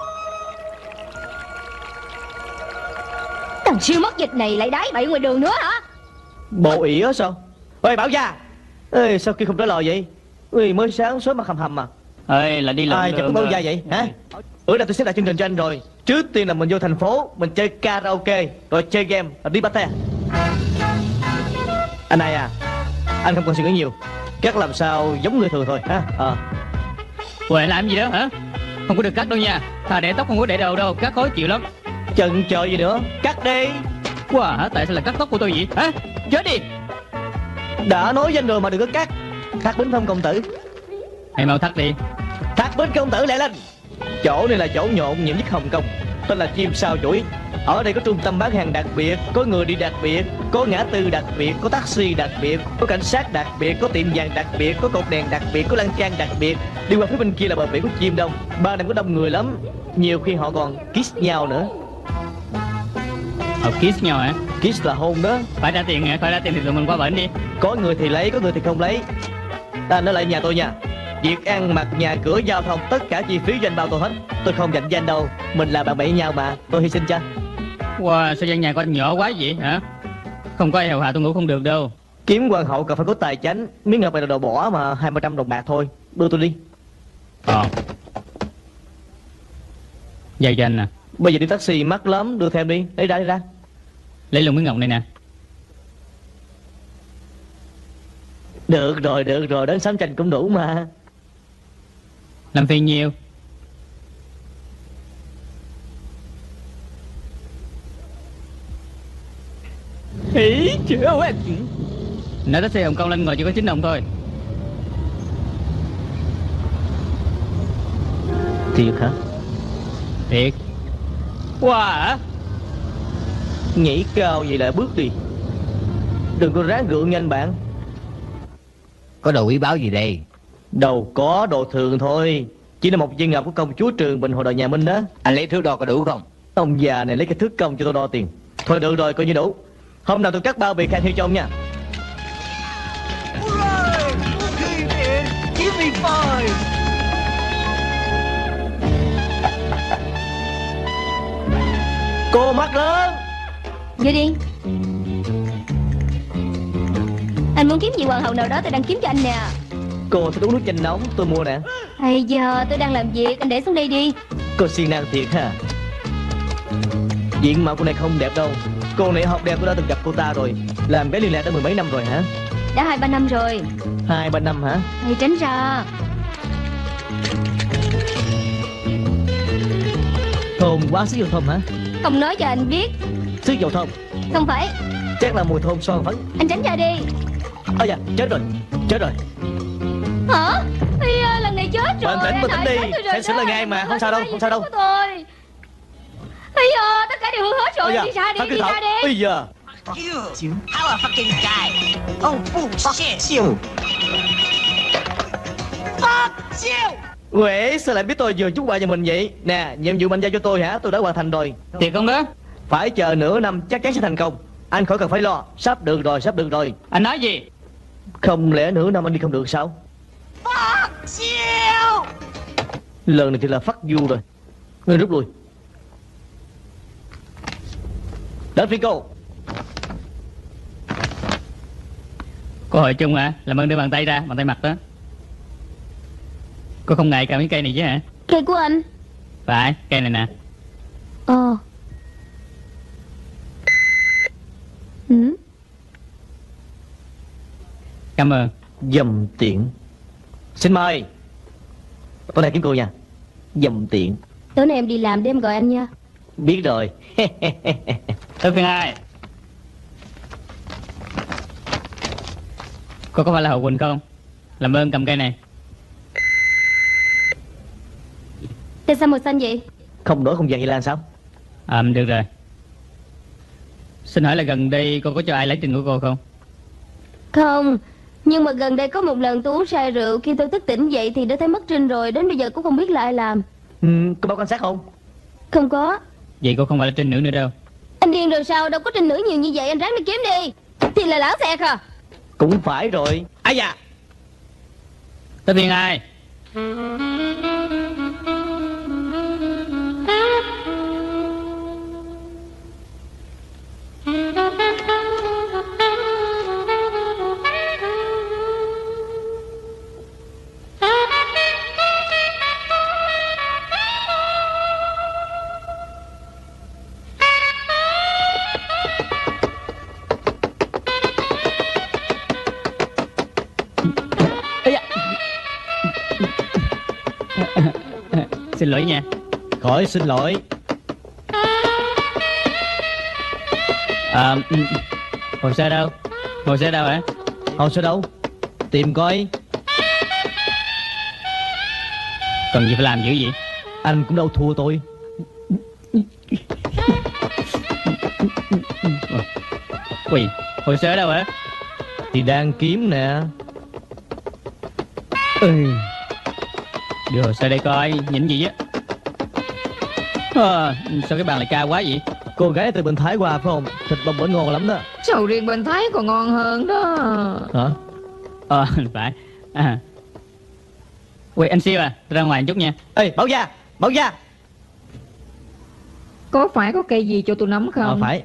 Thằng siêu mất dịch này lại đái bậy ngoài đường nữa hả? Bộ ỉ á sao? Ôi Bảo gia. Ê, sao kia không trả lời vậy? Ê, mới sáng sớm mà hầm hầm mà. Ê, là đi làm Ai chụp Bảo gia vậy hả? Bữa nay tôi xếp lại chương trình cho anh rồi. Trước tiên là mình vô thành phố, mình chơi karaoke, rồi chơi game, rồi đi bate. Anh này à, anh không cần suy nghĩ nhiều, cắt làm sao giống người thường thôi ha. Quệ làm gì đó hả? Không có được cắt đâu nha. Thà để tóc không có để đầu đâu, cắt khó chịu lắm. Chần chờ gì nữa, cắt đi. Wow, hả? Tại sao lại cắt tóc của tôi vậy? Hả? Chết đi. Đã nói danh rồi mà đừng có cắt. Thác Bính Thông công tử. Hãy mau thắt đi. Thác Bính công tử lại lên. Chỗ này là chỗ nhộn nhịp nhất Hồng Kông, tên là Chim Sao Chuỗi. Ở đây có trung tâm bán hàng đặc biệt, có người đi đặc biệt, có ngã tư đặc biệt, có taxi đặc biệt, có cảnh sát đặc biệt, có tiệm vàng đặc biệt, có cột đèn đặc biệt, có lan can đặc biệt. Đi qua phía bên kia là bờ biển của Chim Đông. Ba này có đông người lắm, nhiều khi họ còn kiss nhau nữa. Họ kiss nhau hả? Kiss là hôn đó. Phải trả tiền hả? Phải trả tiền thì tụi mình qua bển đi. Có người thì lấy, có người thì không lấy. Nó lại nhà tôi nha. Việc ăn mặc, nhà cửa, giao thông, tất cả chi phí doanh bao tôi hết. Tôi không dành danh đâu, mình là bạn bè nhau mà, tôi hy sinh cho. Wow, sao gian nhà của anh nhỏ quá vậy hả? Không có hèo hạ tôi ngủ không được đâu. Kiếm hoàng hậu cần phải có tài chánh. Miếng ngọc này là đồ bỏ mà, 200 đồng bạc thôi. Đưa tôi đi. Dây cho anh nè. Bây giờ đi taxi mắc lắm, đưa thêm đi. Lấy ra. Lấy luôn miếng ngọc này nè. Được rồi, đến sắm tranh cũng đủ mà. Làm phiền nhiều. Ý chữa ơi. Nói taxi Hồng Kông lên ngồi chỉ có 9 đồng thôi. Thiệt hả? Thiệt. Wow. Nhảy cao vậy lại bước đi. Đừng có ráng gượng nhanh bạn. Có đồ quý báu gì đây? Đâu có, đồ thường thôi. Chỉ là một viên ngọc của công chúa Trường Bình hồi đời nhà Minh đó. Anh lấy thước đo có đủ không? Ông già này lấy cái thước công cho tôi đo tiền. Thôi được rồi, coi như đủ. Hôm nào tôi cắt bao bì khai thi cho ông nha. Cô mắt lớn. Vô đi. Anh muốn kiếm gì hoàng hậu nào đó tôi đang kiếm cho anh nè. Cô thích uống nước chanh nóng, tôi mua nè. Hay giờ tôi đang làm việc, anh để xuống đây đi. Cô siêng năng thiệt ha. Diện mạo cô này không đẹp đâu. Cô này học đẹp, tôi đã từng gặp cô ta rồi. Làm bé liên lạc đã 10 mấy năm rồi hả? Đã 2-3 năm rồi. 2-3 năm hả? Hãy tránh ra. Thơm quá, xức dầu thơm hả? Không nói cho anh biết. Xức dầu thơm. Không phải. Chắc là mùi thơm son phấn. Anh tránh ra đi. Ôi dạ, chết rồi. Chết rồi. Hả? Lần này chết rồi. Bình tĩnh đi. Sẽ xử lời ngay mà. Không sao đâu, không sao đâu. Bây giờ tất cả đều hư hết rồi. Đi ra đi, đi ra đi. Bây giờ How a fucking guy. Oh, bullshit. Fuck you. Quệ, sao lại biết tôi vừa chút qua nhà mình vậy? Nè, nhiệm vụ mình giao cho tôi hả? Tôi đã hoàn thành rồi. Thiệt không đó? Phải chờ nửa năm chắc chắn sẽ thành công. Anh khỏi cần phải lo. Sắp được rồi, sắp được rồi. Anh nói gì? Không lẽ nửa năm anh đi không được sao? Fuck you. Lần này thì là fuck you rồi. Ngươi rút lui. Đến phi cô. Cô hội chung hả? Làm ơn đưa bàn tay ra, bàn tay mặt đó. Cô không ngại cầm cái cây này chứ hả? Cây của anh. Phải, cây này nè. Cảm ơn. Dầm tiện. Xin mời. Tối nay kiếm cô nha. Dầm tiện. Tối nay em đi làm để em gọi anh nha. Biết rồi. Tới phiên 2. Cô có phải là Hậu Quỳnh không? Làm ơn cầm cây này. Tại sao màu xanh vậy? Không đổi không vàng vậy là sao? Được rồi. Xin hỏi là gần đây cô có cho ai lấy tin của cô không? Không. Nhưng mà gần đây có một lần tôi uống say rượu. Khi tôi thức tỉnh dậy thì đã thấy mất trinh rồi. Đến bây giờ cũng không biết là ai làm. Có báo cảnh sát không? Không có. Vậy cô không phải là trinh nữ nữa đâu. Anh điên rồi sao? Đâu có trinh nữ nhiều như vậy. Anh ráng đi kiếm đi. Thì là lãng xẹt à? Cũng phải rồi. Ai da. Tới phiên 2. Xin lỗi nha. Khỏi xin lỗi. Hồ sơ đâu? Hồ sơ đâu hả? Hồ sơ đâu? Tìm coi. Cần gì phải làm dữ vậy? Anh cũng đâu thua tôi. Quỳ, hồ sơ đâu hả? Thì đang kiếm nè. Đưa hồ sơ đây coi, nhìn gì á? Sao cái bàn lại cao quá vậy? Cô gái từ bên Thái qua phải không? Thịt bông bển ngon lắm đó. Sầu riêng bên Thái còn ngon hơn đó. Hả? Phải. Quỳ, anh Siêu à, tôi ra ngoài một chút nha. Ê, Bảo Gia, Bảo Gia. Có phải có cây gì cho tôi nắm không? Phải.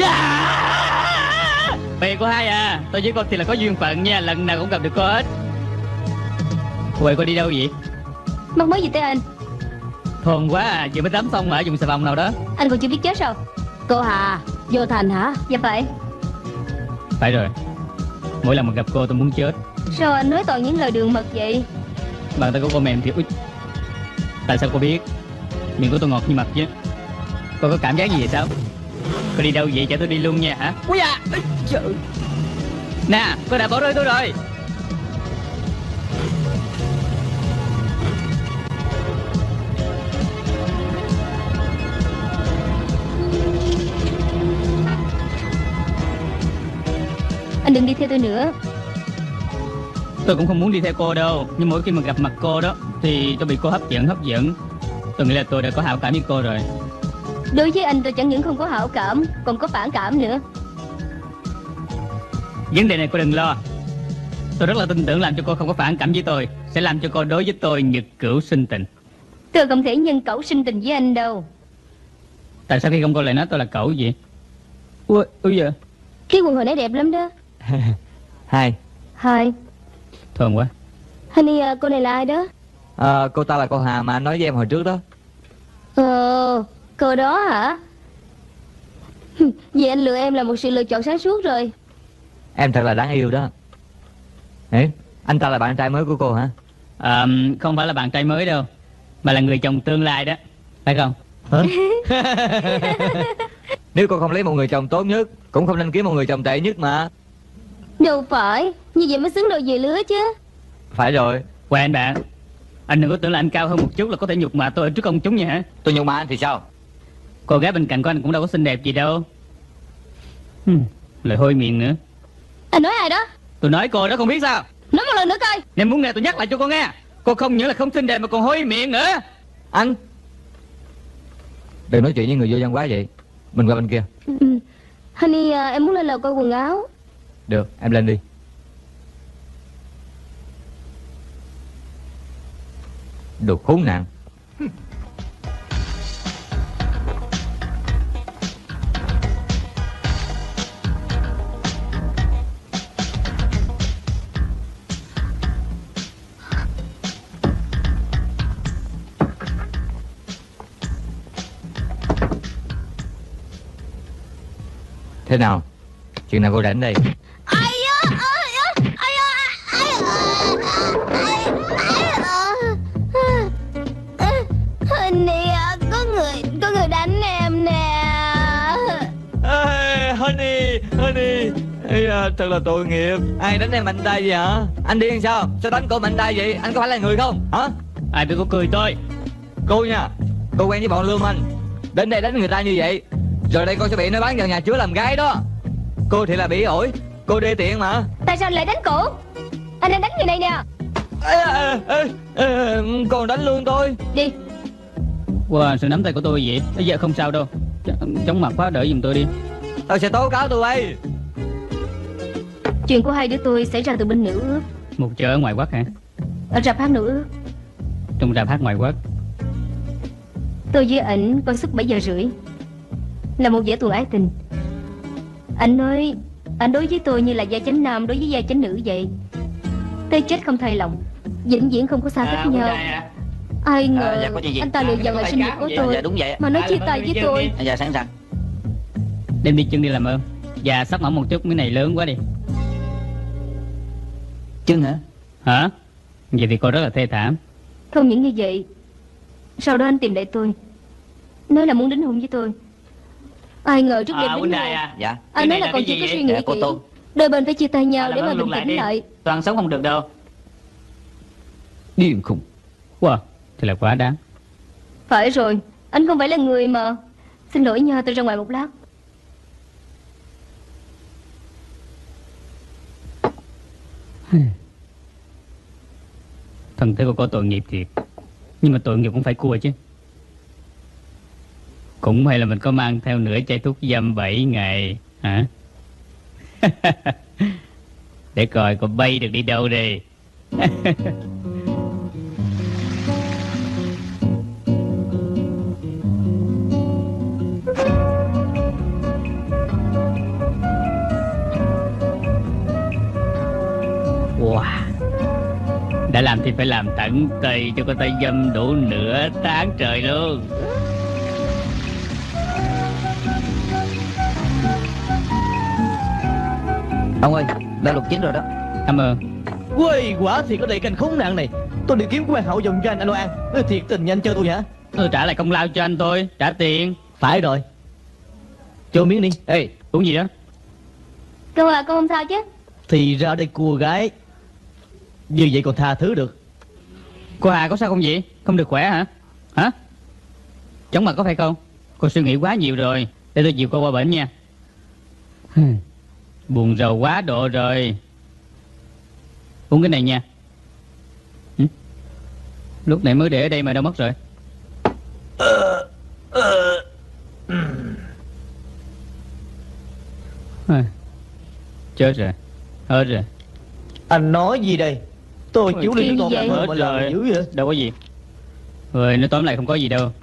Bè của hai à, tôi với con thì là có duyên phận nha, lần nào cũng gặp được cô hết. Quỳ, cô đi đâu vậy? Mắc mới gì tới anh? Thồn quá à, vừa mới tắm xong mà ở dùng xà phòng nào đó. Anh còn chưa biết chết sao? Cô Hà, vô thành hả? Dạ phải. Phải rồi. Mỗi lần mà gặp cô tôi muốn chết. Sao anh nói toàn những lời đường mật vậy? Bàn tay của cô mềm thì tại sao cô biết? Miệng của tôi ngọt như mật chứ. Cô có cảm giác gì vậy sao? Cô đi đâu vậy, chở tôi đi luôn nha hả? Ui da, trời. Nè, cô đã bỏ rơi tôi rồi. Anh đừng đi theo tôi nữa. Tôi cũng không muốn đi theo cô đâu. Nhưng mỗi khi mà gặp mặt cô đó thì tôi bị cô hấp dẫn. Tôi nghĩ là tôi đã có hảo cảm với cô rồi. Đối với anh tôi chẳng những không có hảo cảm, còn có phản cảm nữa. Vấn đề này cô đừng lo. Tôi rất là tin tưởng làm cho cô không có phản cảm với tôi sẽ làm cho cô đối với tôi nhật cửu sinh tình. Tôi không thể nhân cẩu sinh tình với anh đâu. Tại sao khi không cô lại nói tôi là cẩu vậy? Ui dạ. Cái quần hồi nãy đẹp lắm đó. Hai. Thường quá. Honey, cô này là ai đó? Cô ta là cô Hà mà anh nói với em hồi trước đó. Cô đó hả? Vì anh lừa em là một sự lựa chọn sáng suốt rồi. Em thật là đáng yêu đó. Anh ta là bạn trai mới của cô hả? Không phải là bạn trai mới đâu, mà là người chồng tương lai đó. Phải không? Hả? Nếu cô không lấy một người chồng tốt nhất, cũng không nên kiếm một người chồng tệ nhất mà. Đâu phải, như vậy mới xứng đôi về lứa chứ. Phải rồi. Quen bạn, anh đừng có tưởng là anh cao hơn một chút là có thể nhục mạ tôi ở trước công chúng nha hả? Tôi nhục mạ anh thì sao? Cô gái bên cạnh của anh cũng đâu có xinh đẹp gì đâu. Lời hôi miệng nữa. Anh nói ai đó? Tôi nói cô đó không biết sao. Nói một lần nữa coi. Em muốn nghe tôi nhắc lại cho cô nghe. Cô không những là không xinh đẹp mà còn hôi miệng nữa. Anh đừng nói chuyện với người vô văn quá vậy. Mình qua bên kia. Honey, em muốn lên lầu coi quần áo. Được, em lên đi. Đồ khốn nạn. Thế nào? Chuyện nào cô rảnh đây? Honey, có người đánh em nè. Honey, thật là tội nghiệp. Ai đánh em mạnh tay vậy hả? Anh điên sao? Sao đánh cô mạnh tay vậy? Anh có phải là người không? Hả? Ai biết có cười tôi? Cô nha, cô quen với bọn Lương Anh, đến đây đánh người ta như vậy, rồi đây cô sẽ bị nó bán vào nhà chứa làm gái đó. Cô thì là bị ổi, cô đê tiện mà. Tại sao lại đánh cổ? Anh đang đánh người này nè. Còn đánh Lương tôi. Đi. Wow, sự nắm tay của tôi vậy? Bây giờ không sao đâu. Chóng mặt quá, đỡ giùm tôi đi. Tôi sẽ tố cáo tụi bay. Chuyện của hai đứa tôi xảy ra từ bên nữ ước. Một chợ ở ngoài Quốc hả? Ở rạp hát nữ ước. Trong rạp hát ngoài Quốc. Tôi với ảnh coi suốt 7 giờ rưỡi. Là một vở tuồng ái tình. Anh nói anh đối với tôi như là gia chánh nam đối với gia chánh nữ vậy. Tới chết không thay lòng, vĩnh viễn không có xa cách nhau. Ai ngờ dạ, có chuyện gì? anh ta lừa dần là sinh nhật của tôi. Dạ đúng vậy. Mà nói chia tay với tôi. Dạ sẵn sàng. Đem đi chân đi làm ơn. Dạ sắp mỏng một chút, cái này lớn quá đi. Chân hả? Hả? Vậy thì cô rất là thê thảm. Không những như vậy, sau đó anh tìm lại tôi, nói là muốn đính hôn với tôi. Ai ngờ trước đêm đính hôn Dạ. anh nói là còn chưa có suy nghĩ kỹ. Đôi bên phải chia tay nhau để mà bình tĩnh lại. Toàn sống không được đâu. Điên khùng. Wow, thì là quá đáng. Phải rồi, anh không phải là người mà. Xin lỗi nha, tôi ra ngoài một lát. Thân thế của cô tội nghiệp thiệt. Nhưng mà tội nghiệp cũng phải cua chứ. Cũng hay là mình có mang theo nửa chai thuốc dâm 7 ngày hả? Để coi cô bay được đi đâu đi. Wow. Đã làm thì phải làm tận tì cho cô ta dâm đủ nửa tháng trời luôn. Ông ơi, đã luộc chín rồi đó. Cảm ơn. Quê quả thì có đầy cành khốn nạn này. Tôi đi kiếm của hoàng hậu dùng cho anh lo ăn. Thiệt tình nhanh chơi tôi hả? Tôi trả lại công lao cho anh tôi. Trả tiền. Phải rồi. Cho miếng đi. Ê, uống gì đó? Cô à, cô không sao chứ? Thì ra đây cua gái như vậy còn tha thứ được. Cô Hà có sao không vậy? Không được khỏe hả? Hả? Chóng mặt có phải không? Cô suy nghĩ quá nhiều rồi. Để tôi dìu cô qua bển nha. Buồn rầu quá độ rồi. Uống cái này nha. Lúc nãy mới để ở đây mà đâu mất rồi. Chết rồi. Hết rồi. Anh nói gì đây? Tôi chịu ly Chuyện gì vậy? mà làm dữ vậy? Đâu có gì. Rồi nói tóm lại không có gì đâu.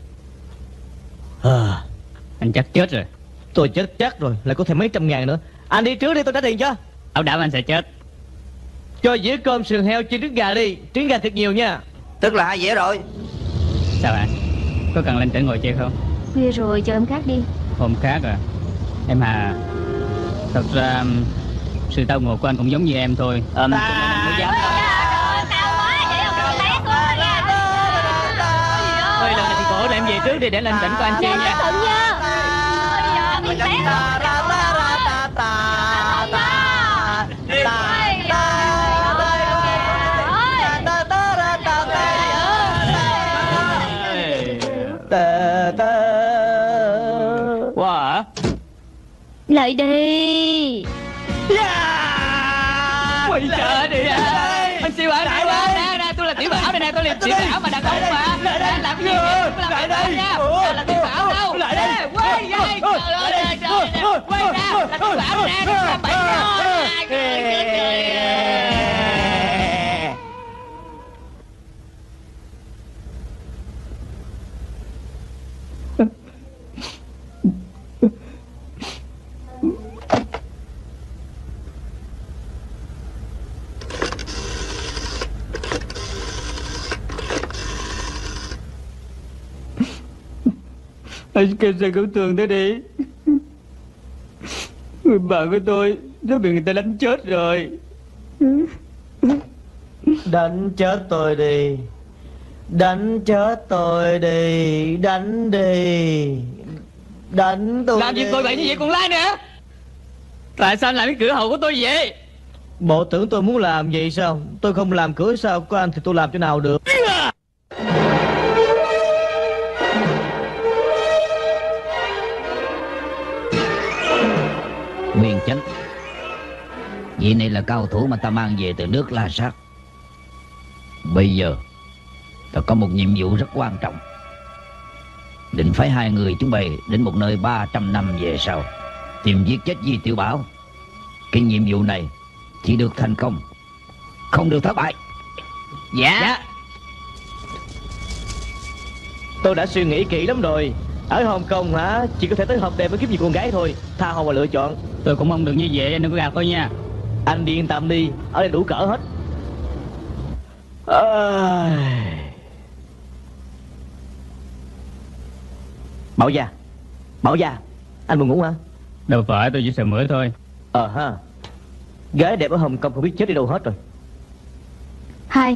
Anh chắc chết rồi. Tôi chết chắc rồi. Lại có thêm mấy trăm ngàn nữa. Anh đi trước đi, tôi trả tiền cho. Bảo đảm anh sẽ chết. Cho dĩa cơm sườn heo chiên trứng gà đi. Trứng gà thật nhiều nha. Tức là 2 dĩa rồi. Sao ạ? Có cần lên trển ngồi chơi không? Khuya rồi, chờ em khác đi. Hôm khác à? Em Hà, thật ra sự tao ngộ của anh cũng giống như em thôi. Tôi dám Ơi, lần này thì cổ để em về trước đi để lên đỉnh của anh Chi Nè nha. cẩn thận nha. Bây giờ mình té Wow hả? lại đi. Quay trời đi anh siêu anh siêu anh nè, tôi là Tiểu Bảo đây nè, tôi là Tiểu Bảo mà đàn ông mà. Đang làm gì cũng làm Tiểu Bảo nha. Là Tiểu Bảo đâu? Quay ra, quay ra, là Tiểu Bảo nè, đừng làm bậy nha. Anh kêu xe cứu thương tới đi. Người bạn của tôi nó bị người ta đánh chết rồi. Đánh chết tôi đi. Đánh chết tôi đi. Đánh đi. Đánh tôi. Làm gì tôi vậy như vậy còn lái nữa? Tại sao anh làm cái cửa hậu của tôi vậy? Bộ tưởng tôi muốn làm vậy sao? Tôi không làm cửa sau của anh thì tôi làm chỗ nào được? Nguyên Chánh, vị này là cao thủ mà ta mang về từ nước La Sát. Bây giờ ta có một nhiệm vụ rất quan trọng, định phái 2 người chúng bay đến một nơi 300 năm về sau, tìm giết chết Di Tiểu Bảo. Cái nhiệm vụ này chỉ được thành công, không được thất bại. Dạ. Tôi đã suy nghĩ kỹ lắm rồi. Ở Hồng Kông hả, chỉ có thể tới hộp đêm mới kiếm gì con gái thôi. Tha hồ mà lựa chọn. Tôi cũng mong được như vậy, anh đừng có gạt tôi nha. Anh đi yên tâm đi, ở đây đủ cỡ hết. Bảo Gia, Bảo Gia, anh buồn ngủ hả? Đâu phải, tôi chỉ sợ mửa thôi. Ha. Gái đẹp ở Hồng Kông không biết chết đi đâu hết rồi. Hai.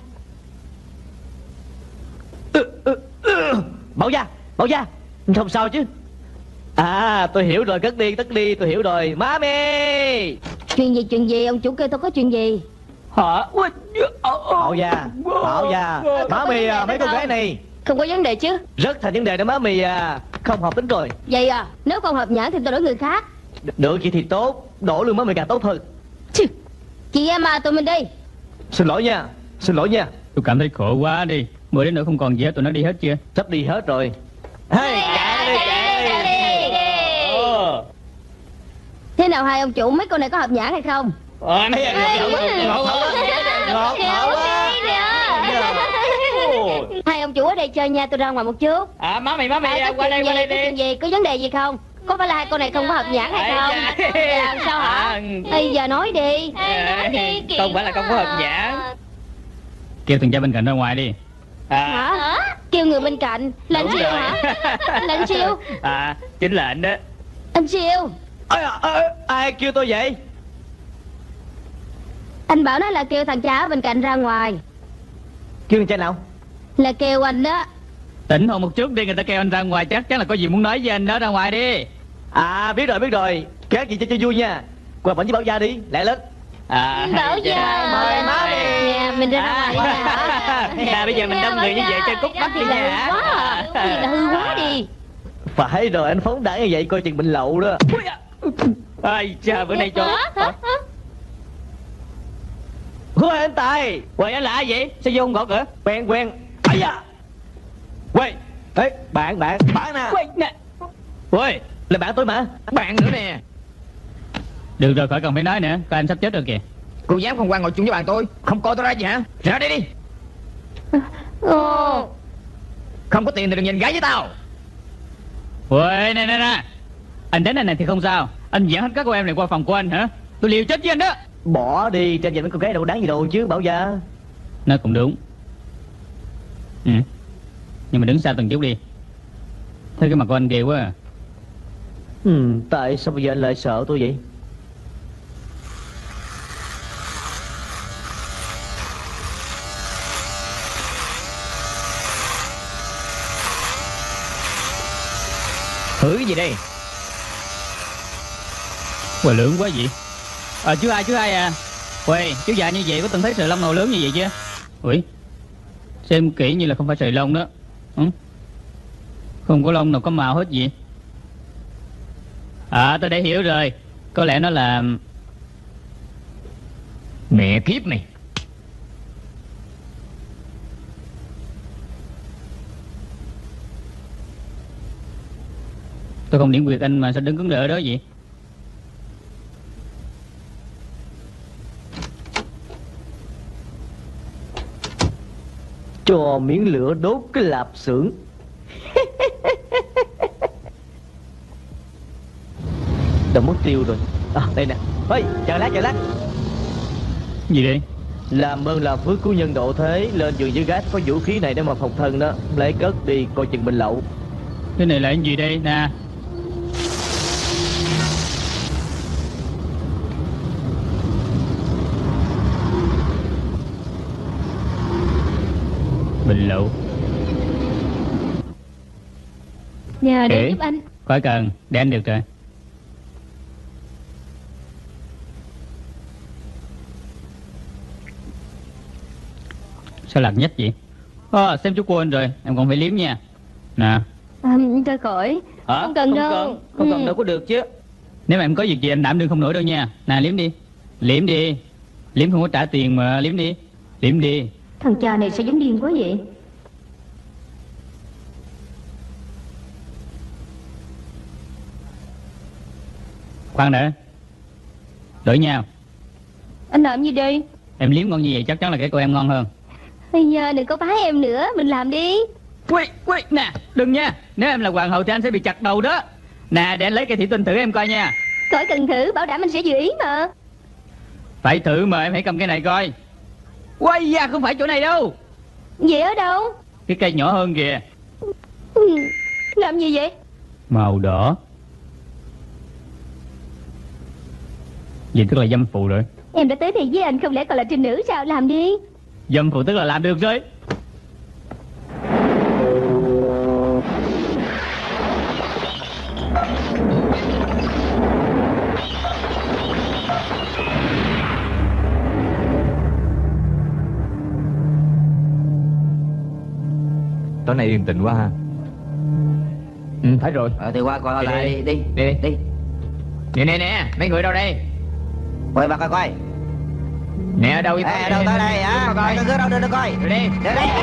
Bảo Gia, Bảo Gia, không sao chứ? À, tôi hiểu rồi, cất đi, tôi hiểu rồi. Má mê. Chuyện gì, ông chủ kêu tôi có chuyện gì? Hả? Bảo Gia, má mì à, mấy con gái này Không có vấn đề chứ? rất thành vấn đề đó má mì à. Không hợp tính rồi. Vậy à, nếu không hợp nhãn thì tôi đổi người khác. Được vậy thì tốt, đổ lương má mì càng tốt hơn. Chứ. Chị em à, tụi mình đi. Xin lỗi nha. Tôi cảm thấy khổ quá đi. 10 đến nữa không còn gì hết, tụi nó đi hết chưa? Sắp đi hết rồi. Hey, chạy đi. Thế nào hai ông chủ, mấy cô này có hợp nhãn hay không? Hai ông chủ ở đây chơi nha, tôi ra ngoài một chút. Má mì qua đây đi. Chuyện gì, có vấn đề gì không? Có phải là hai cô này không có hợp nhãn hay không? Làm sao hả? Bây giờ nói đi. Không phải là không có hợp nhãn. Kêu thằng cha bên cạnh ra ngoài đi. Hả? Kêu người bên cạnh là anh Siêu hả? Là anh Siêu? Chính là anh đó. Anh Siêu, ai kêu tôi vậy? anh bảo nó là kêu thằng cha ở bên cạnh ra ngoài. Kêu thằng cha nào? Là kêu anh đó. Tỉnh hồn một chút đi, người ta kêu anh ra ngoài, chắc chắn là có gì muốn nói với anh đó, ra ngoài đi. Biết rồi. Các gì cho vui nha. Qua bệnh với Bảo Gia đi, lẹ lên. Bảo Gia, mời má đi. Nè, mình ra ngoài nha. Bây giờ mình đông người như vậy chơi cút bắt đi là nha. hư quá à. Thì là hư quá đi. Phải rồi, anh phóng đảng như vậy coi chừng bệnh lậu đó. Ai cha, bữa nay cho. Quay anh Tài. Quay anh là ai vậy? Sao vô không gõ cửa? Quen. Ây da. Quay. Ê, bạn nè. Quay nè. Ôi, Là bạn tôi mà. Bạn nữa nè. được rồi, khỏi cần phải nói nữa, coi anh sắp chết rồi kìa. Cô dám không qua ngồi chung với bạn tôi? Không coi tôi ra gì hả? Ra đây đi. Không có tiền thì đừng nhìn gái với tao. Ôi, nè. Anh đến đây này thì không sao. Anh dẫn hết các cô em này qua phòng của anh hả? Tôi liều chết với anh đó. Bỏ đi, trên vậy mấy con gái đâu đáng gì đâu chứ Bảo Gia. Nói cũng đúng. Nhưng mà đứng xa từng chút đi. Thấy cái mặt của anh ghê quá à. Tại sao bây giờ anh lại sợ tôi vậy? Hử gì đây? Quà lớn quá vậy. Chú hai à. Uầy, chú già như vậy có từng thấy sợi lông nào lớn như vậy chưa? Ui, xem kỹ như là không phải sợi lông đó. Không có lông nào có màu hết gì. Tôi đã hiểu rồi. Có lẽ nó là... Mẹ kiếp mày. Tôi không điểm quyệt anh mà sao đứng cứng đờ đó vậy? Cho miếng lửa đốt cái lạp xưởng. Đã mất tiêu rồi. Đây nè. Ê, chờ lát. Gì đây? Làm ơn làm phước cứu nhân độ thế. Lên giường dưới gác có vũ khí này để mà phòng thân đó. Lấy cất đi coi chừng bình lậu. Cái này là cái gì đây nè? Bình lậu. Nhờ để giúp anh. Khỏi cần, để anh được rồi. Sao lạc nhất vậy? Xem chú quên rồi, em còn phải liếm nha. Nè. Thôi khỏi. Không cần đâu. Không cần đâu có được chứ. Nếu mà em có việc gì anh đảm đương không nổi đâu nha. Nè liếm đi. Liếm đi. Liếm không có trả tiền mà, liếm đi. Liếm đi. Thằng cha này sao giống điên quá vậy? Khoan đã. Đổi nhau. Anh làm gì đi? Em liếm ngon như vậy chắc chắn là cái cô em ngon hơn. Bây giờ đừng có phá em nữa, mình làm đi. Quay, nè, đừng nha. Nếu em là hoàng hậu thì anh sẽ bị chặt đầu đó. Nè, để anh lấy cây thủy tinh thử em coi nha. Khỏi cần thử, bảo đảm anh sẽ dự ý mà. Phải thử mà, em hãy cầm cái này coi. Quay ra, không phải chỗ này đâu. Vậy ở đâu? Cái cây nhỏ hơn kìa. Làm gì vậy? Màu đỏ. Vậy tức là dâm phụ rồi. Em đã tới đây với anh, không lẽ còn là trinh nữ sao? Làm đi. Dâm phụ tức là làm được rồi. Tối nay yên tĩnh quá ha. Phải rồi. Thì qua coi lại đi. Nè, mấy người đâu đây? Quay vào coi. Nè, đâu đâu tới đây hả? Coi tôi cứ đâu đưa coi. Đi. Đưa đây.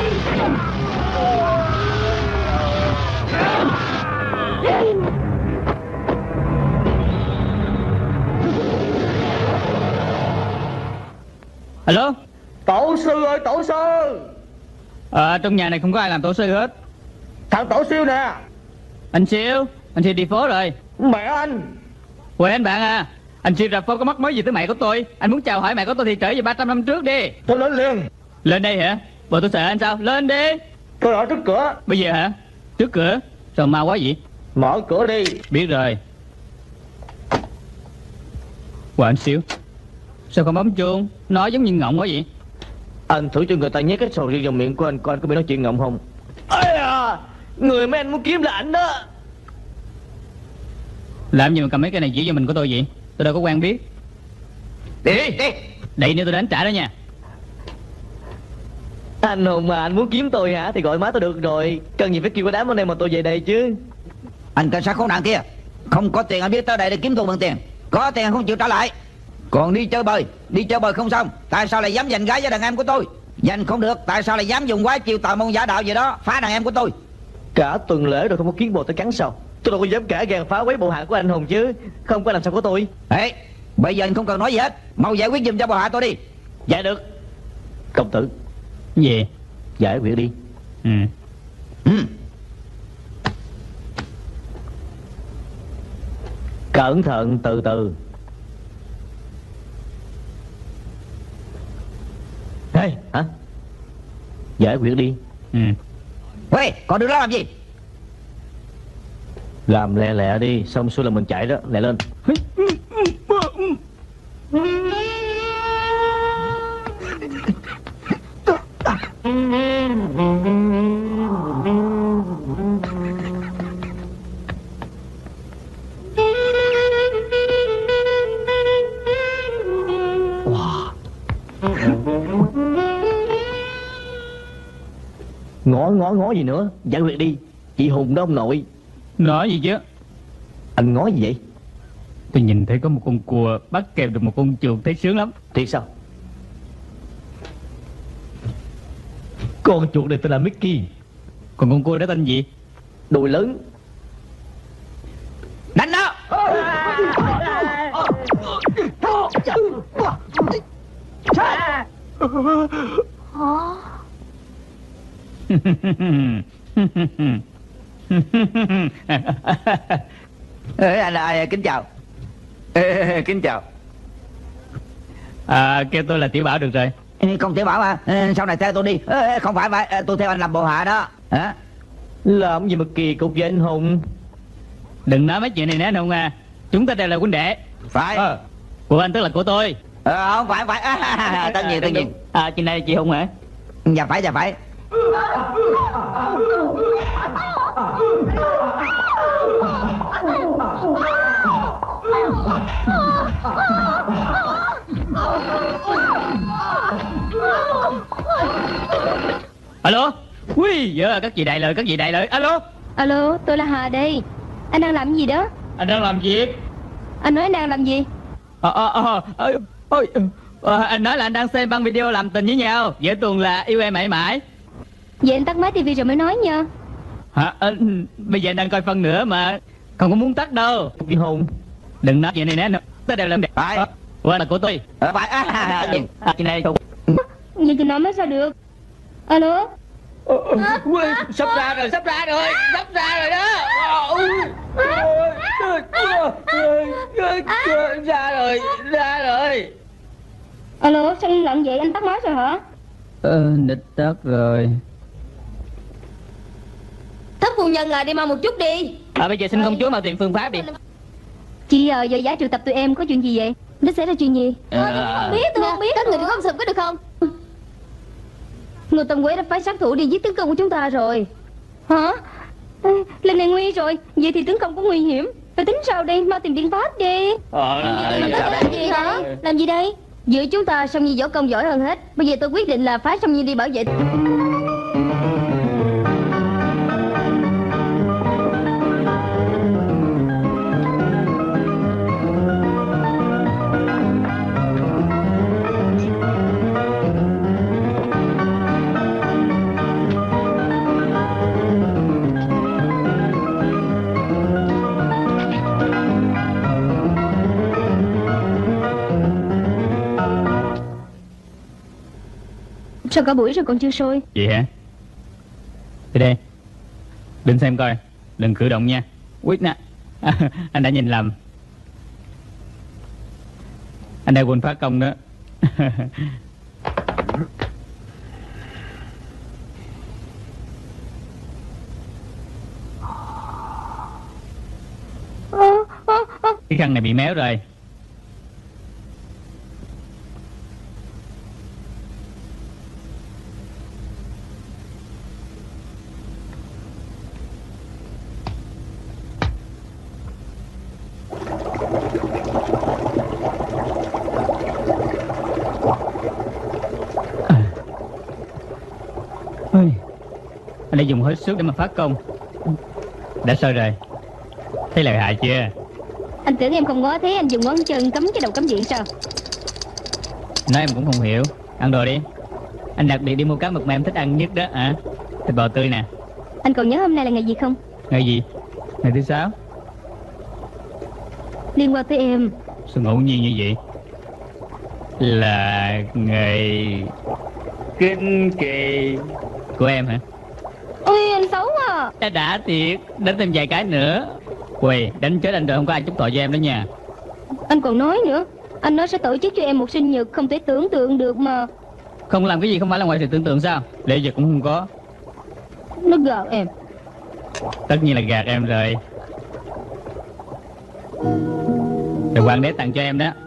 Alo. Tổ sư ơi, tổ sư. Trong nhà này không có ai làm tổ sư hết. Thằng tổ siêu nè. Anh Siêu đi phố rồi. Mẹ anh. Quê anh bạn à. Anh Siêu rạp phố có mắc mớ gì tới mẹ của tôi? Anh muốn chào hỏi mẹ của tôi thì trở về 300 năm trước đi. Tôi lên liền. Lên đây hả? Bộ tôi sợ anh sao? Lên đi. Tôi ở trước cửa. Bây giờ hả? Trước cửa? Sao mau quá vậy? Mở cửa đi. Biết rồi. Anh Siêu, sao không bấm chuông? Nói giống như ngọng quá vậy. Anh thử cho người ta nhét cái sầu riêng vào miệng của anh, coi anh có biết nói chuyện ngọng không. Ây à, người mấy anh muốn kiếm là ảnh đó. Làm gì mà cầm mấy cái này chỉ cho mình của tôi vậy? Tôi đâu có quen biết. Đi. Đậy nữa tôi đánh trả đó nha. Anh hùng mà anh muốn kiếm tôi hả? Thì gọi má tôi được rồi. Cần gì phải kêu cái đám anh em mà tôi về đây chứ. Anh cảnh sát khốn nạn kia, không có tiền anh biết tới đây để kiếm thù bằng tiền. Có tiền không chịu trả lại. Còn đi chơi bời không xong, tại sao lại dám giành gái với đàn em của tôi? Giành không được, tại sao lại dám dùng quái chiêu tà môn giả đạo gì đó phá đàn em của tôi? Cả tuần lễ rồi không có kiến bò tới cắn sao? Tôi đâu có dám cả gan phá quấy bộ hạ của anh Hùng chứ. Không có làm sao của tôi. Ê, bây giờ anh không cần nói gì hết, mau giải quyết giùm cho bộ hạ tôi đi. Dạ được. Công tử. Gì? Giải quyết đi. Cẩn thận, từ từ. Ê, hả? Giải quyết đi. Ê, còn đứng đó làm gì? Làm lẹ lẹ đi, xong xuôi là mình chạy đó, lẹ lên. ngó gì nữa, giải quyết đi. Chị Hùng đó ông nội. Nói gì chứ? Anh ngó gì vậy? Tôi nhìn thấy có một con cua bắt kèm được một con chuột, thấy sướng lắm. Thiệt sao? Con chuột này tên là Mickey. Còn con cua đó tên gì? Đùi lớn. Đánh nó! Anh kính chào. Kính chào. Kêu tôi là Tiểu Bảo được rồi. Không Tiểu Bảo à, sau này theo tôi đi. Không phải tôi theo anh làm bộ hạ đó hả? Làm gì mà kỳ cục vậy anh Hùng? Đừng nói mấy chuyện này nữa anh Hùng à. Chúng ta đều là huynh đệ. Phải. Của anh tức là của tôi. Không phải. Tất nhiên. Chị này chị Hùng hả? Dạ phải. Alo. Ui, giờ các chị đại lợi. Alo, tôi là Hà đây. Anh đang làm gì đó? Anh đang làm gì? Anh nói anh đang làm gì? Anh nói là anh đang xem băng video làm tình với nhau. Giữa tuần là yêu em mãi mãi. Vậy anh tắt máy tivi rồi mới nói nha. Hả? Bây giờ anh đang coi phân nữa mà. Không có muốn tắt đâu. Chị Hùng. Đừng nói chuyện này nữa. Tôi đều làm đẹp. Phải. Là của tôi. Phải. Chị này Hùng. Nhưng tôi nói mới sao được. Alo. Sắp ra rồi đó. Ra rồi. Alo, sao im lặng vậy? Anh tắt máy rồi hả? Nịch tắt rồi. Thất phu nhân à, đi mau một chút đi. Bây giờ xin công chúa mau tìm phương pháp đi. Chị giờ giá triệu tập tụi em có chuyện gì vậy? Nó xảy ra chuyện gì? Tôi không biết. Các người đừng có sụp có được không? Ngô Tâm Quế đã phái sát thủ đi giết tướng công của chúng ta rồi. Hả? Lần này nguy rồi. Vậy thì tướng công có nguy hiểm. Phải tính sao đây? Mau tìm biện pháp đi. Làm gì hả? Làm gì đây? Giữa chúng ta Song Nhi võ công giỏi hơn hết. Bây giờ tôi quyết định là phái Song Nhi đi bảo vệ. Sao cả buổi rồi còn chưa sôi? Vậy hả? Đi đây. Định xem coi. Đừng cử động nha. Quyết nè. Anh đã nhìn lầm. Anh đã quên phá công đó. Cái khăn này bị méo rồi. Anh đã dùng hết sức để mà phát công. Đã sao rồi? Thấy lợi hại chưa? Anh tưởng em không ngó thấy anh dùng ngón chân cắm cái đầu cắm điện sao? Nói em cũng không hiểu. Ăn đồ đi. Anh đặc biệt đi mua cá mực mà em thích ăn nhất đó hả? Thịt bò tươi nè. Anh còn nhớ hôm nay là ngày gì không? Ngày gì? Ngày thứ 6. Liên quan tới em. Sao ngẫu nhiên như vậy? Là ngày kinh kỳ của em hả? Ôi anh xấu à. Đã thiệt. Đánh thêm vài cái nữa. Quỳ, đánh chết anh rồi không có ai chúc tội cho em đó nha. Anh còn nói nữa. Anh nói sẽ tổ chức cho em một sinh nhật không thể tưởng tượng được mà. Không làm cái gì không phải là ngoài sự tưởng tượng sao? Lễ giờ cũng không có. Nó gạt em. Tất nhiên là gạt em rồi. Rồi hoàng đế tặng cho em đó.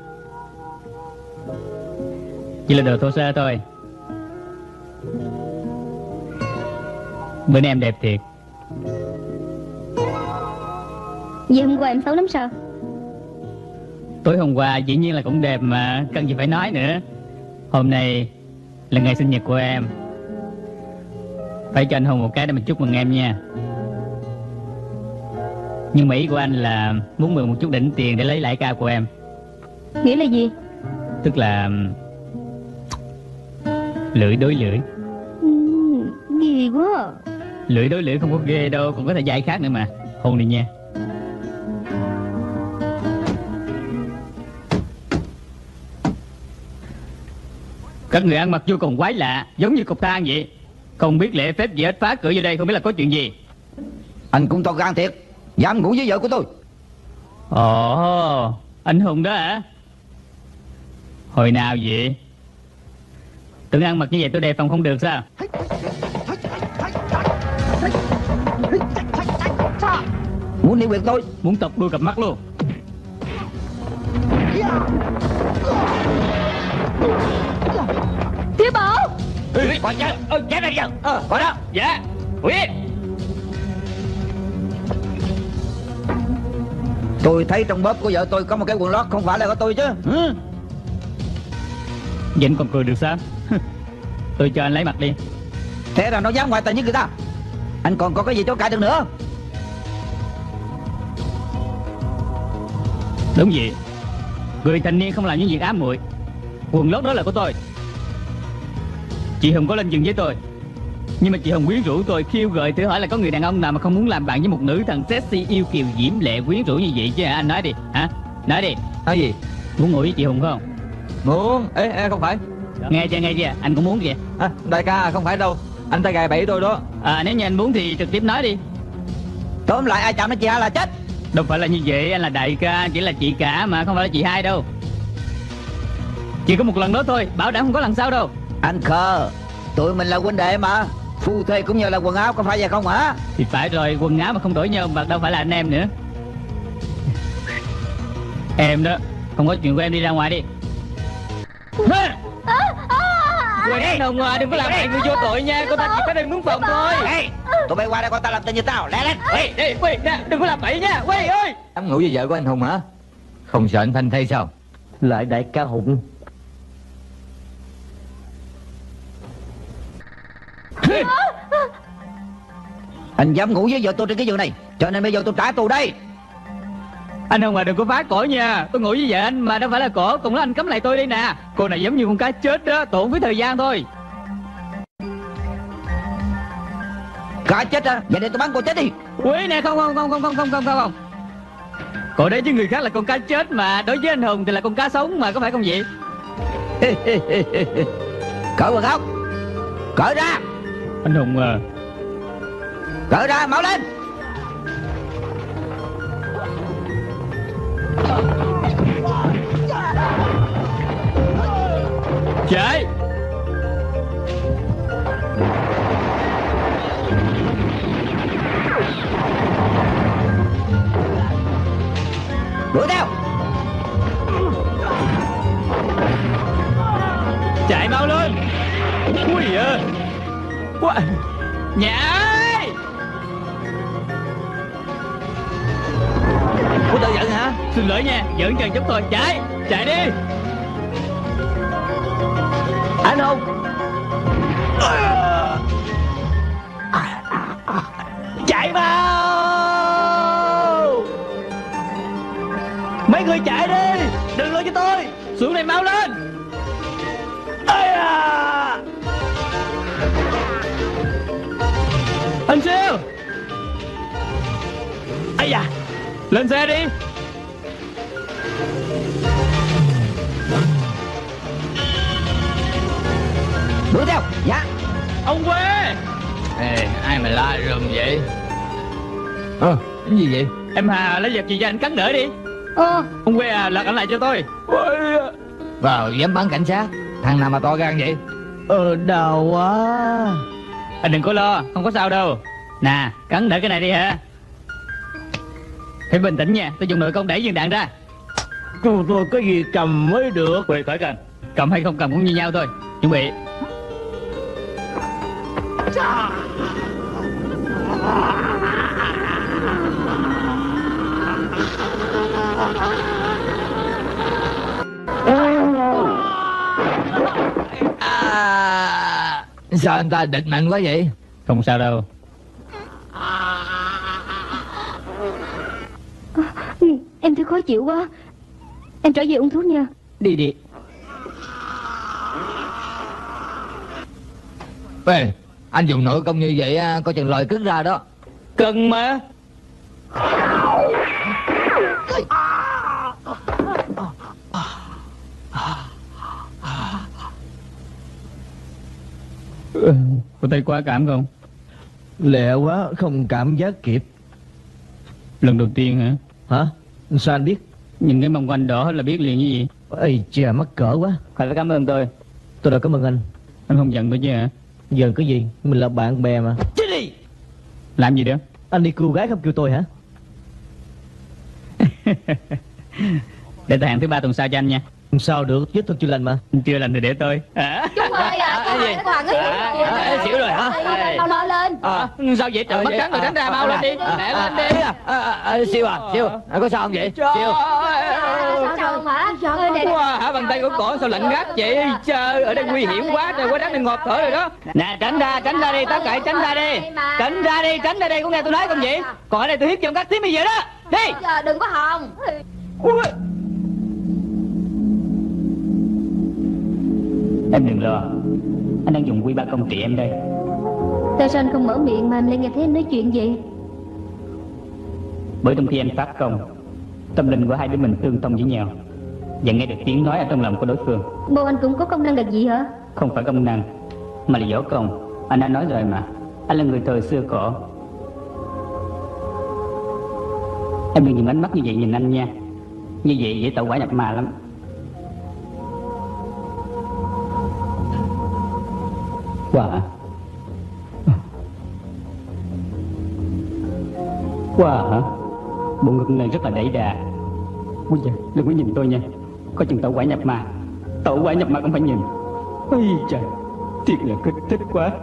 Chỉ là đồ thô sơ thôi. Bữa nay em đẹp thiệt. Vậy hôm qua em xấu lắm sao? Tối hôm qua dĩ nhiên là cũng đẹp mà. Cần gì phải nói nữa. Hôm nay là ngày sinh nhật của em. Phải cho anh Hùng một cái để mình chúc mừng em nha. Nhưng mà ý của anh là muốn mượn một chút đỉnh tiền để lấy lại ca của em. Nghĩa là gì? Tức là lưỡi đối lưỡi. Ghê quá. Lưỡi đối lưỡi không có ghê đâu, còn có thể dạy khác nữa mà. Hôn đi nha. Các người ăn mặc vô cùng quái lạ, giống như cục than vậy. Không biết lễ phép gì hết, phá cửa vô đây không biết là có chuyện gì. Anh cũng to gan thiệt, dám ngủ với vợ của tôi. Ồ, anh Hùng đó hả? Hồi nào vậy? Tưởng ăn mặc như vậy tôi đề phòng không được sao? Muốn đi quyền tôi? Muốn tộc đuôi cặp mắt luôn. Thiếu Bảo. Còn chứ, chết đây giờ. Có đó. Dạ. Quyết. Tôi thấy trong bóp của vợ tôi có một cái quần lót, không phải là của tôi chứ. Vẫn còn cười được sao? Tôi cho anh lấy mặt đi. Thế là nó dám ngoại tình với người ta. Anh còn có cái gì cho cãi được nữa? Đúng vậy. Người thanh niên không làm những việc ám muội. Quần lót đó là của tôi. Chị Hồng có lên giường với tôi, nhưng mà chị Hồng quyến rũ tôi, khiêu gợi thử hỏi là có người đàn ông nào mà không muốn làm bạn với một nữ thần sexy yêu kiều diễm lệ quyến rũ như vậy chứ hả? Anh nói đi, hả? Nói đi. Nói gì? Muốn ngủ với chị Hồng không? Muốn. Ê, không phải. Nghe chưa, anh cũng muốn kìa. Đại ca không phải đâu, anh ta gài bẫy tôi đó. Nếu như anh muốn thì trực tiếp nói đi. Tóm lại ai chạm nó chị hai là chết. Đâu phải là như vậy, anh là đại ca, chỉ là chị cả mà không phải là chị hai đâu. Chỉ có một lần đó thôi, bảo đảm không có lần sau đâu. Anh khờ, tụi mình là huynh đệ mà. Phu thê cũng như là quần áo, có phải vậy không hả? Thì phải rồi, quần áo mà không đổi nhau mà đâu phải là anh em nữa. Em đó, không có chuyện của em, đi ra ngoài đi. Quên anh Hồng à, đừng có làm hại người vô tội nha, cô ta chỉ có đang mướn phòng thôi. Tụi bay qua đây coi ta làm tình như tao, lẹ lên. Quỳ, đừng có làm bậy nha, Quỳ ơi. Dám ngủ với vợ của anh Hùng hả? Không sợ anh Thanh thấy sao? Lại đại ca Hùng. Anh dám ngủ với vợ tôi trên cái giường này, cho nên bây giờ tôi trả tù đây. Anh Hồng à, đừng có phá cổ nha. Tôi ngủ với vợ anh mà đâu phải là cổ. Còn nói anh cấm lại tôi đây nè. Cô này giống như con cá chết đó, tổn với thời gian thôi. Cá chết á? Vậy để tôi bắn cô chết đi. Quý nè, không. Cô đấy với người khác là con cá chết mà đối với anh Hùng thì là con cá sống mà, có phải không vậy? Cởi quần áo, cởi ra. Anh Hùng à, cởi ra, mau lên. chạy. Đuổi theo. Chạy mau lên. Ui à. Nhà ơi. Ủa tự giận hả? Xin lỗi nha, giỡn chừng chút thôi. Chạy đi. Anh Hùng. Chạy vào. Mấy người chạy đi, đừng lo cho tôi. Xuống đây mau lên. Anh Siêu. Ây da. Lên xe đi. Đuổi theo. Dạ. Ông Quê. Ê, ai mà la rùm vậy? Cái gì vậy? Em Hà lấy vật gì cho anh cắn đỡ đi. Ông Quê à, lật ảnh lại cho tôi. Vào dám bắn cảnh sát. Thằng nào mà to gan vậy? Đau quá. Anh đừng có lo, không có sao đâu. Nè, cắn đỡ cái này đi hả? Phải bình tĩnh nha, tôi dùng nội công đẩy viên đạn ra. Tôi có gì cầm mới được. Quỳ khỏi cần. Cầm hay không cầm cũng như nhau thôi. Chuẩn bị. Sao anh ta định mạnh quá vậy? Không sao đâu. Em thấy khó chịu quá. Em trở về uống thuốc nha. Đi đi. Ê, anh dùng nội công như vậy coi chừng lòi cứng ra đó. Cần mà. Có thấy quá cảm không? Lẹ quá, không cảm giác kịp. Lần đầu tiên hả? Hả? Sao anh biết? Nhìn cái mông quanh đỏ hết là biết liền cái gì. Ây chà, mắc cỡ quá. Phải cảm ơn tôi. Tôi đã cảm ơn anh. Anh không giận tôi chứ hả? Giờ cái gì? Mình là bạn bè mà. Chết đi! Làm gì đó? Anh đi cứu gái không kêu tôi hả? Để tôi hẹn thứ 3 tuần sau cho anh nha. Sao được, vết thương chưa lành mà. Chưa lành thì để tôi. Chú ơi chú Hoàng ơi. Xỉu rồi hả? Mau lên. Sao vậy trời? Mất trắng rồi, tránh ra mau lên đi. Lẹ lên đi. Siêu có sao không vậy? Siêu. Sao hả? Wow, hả, bàn tay của cổ sao lạnh ngắt vậy? Trời, ở đây nguy hiểm quá trời, quá đáng đừng ngọt thở rồi đó. Nè, tránh ra đi, táo cậy, tránh ra đi, có nghe tôi nói không vậy? Còn ở đây tôi hiếp cho các thím bây giờ đó. Đi. Giờ đừng có hòng. Em đừng lo, anh đang dùng quy ba công trị em đây. Tại sao anh không mở miệng mà em lại nghe thấy em nói chuyện vậy? Bởi trong khi anh phát công, tâm linh của hai đứa mình tương thông với nhau và nghe được tiếng nói ở trong lòng của đối phương. Bộ anh cũng có công năng đặc gì hả? Không phải công năng, mà là võ công. Anh đã nói rồi mà, anh là người thời xưa cổ. Em đừng dùng ánh mắt như vậy nhìn anh nha. Như vậy dễ tạo quả nhập ma lắm. Wow hả? Bộ ngực này rất là đẩy đà. Ui da, đừng có nhìn tôi nha. Có chừng tẩu quả nhập ma. Tẩu quả nhập ma cũng phải nhìn. Ây trời, thiệt là kích thích quá.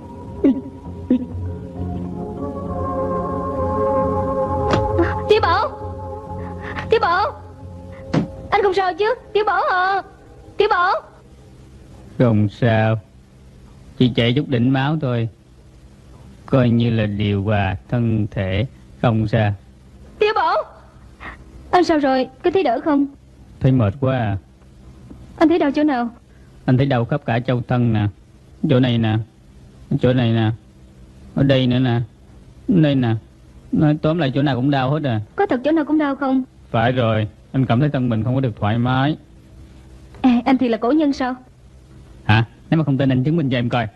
Tiểu Bảo, Tiểu Bảo, anh không sao chứ? Tiểu Bảo à, Tiểu Bảo. Không sao, chỉ chảy chút đỉnh máu thôi, coi như là điều hòa thân thể, không sao. Tiểu Bảo, anh sao rồi? Có thấy đỡ không? Thấy mệt quá à. Anh thấy đau chỗ nào? Anh thấy đau khắp cả châu thân nè. Chỗ này nè, chỗ này nè, ở đây nữa nè, đây nè. Nói tóm lại chỗ nào cũng đau hết à. Có thật chỗ nào cũng đau không? Phải rồi, anh cảm thấy thân mình không có được thoải mái. À, anh thì là cổ nhân sao? Hả? Nếu mà không tin anh chứng minh cho em coi.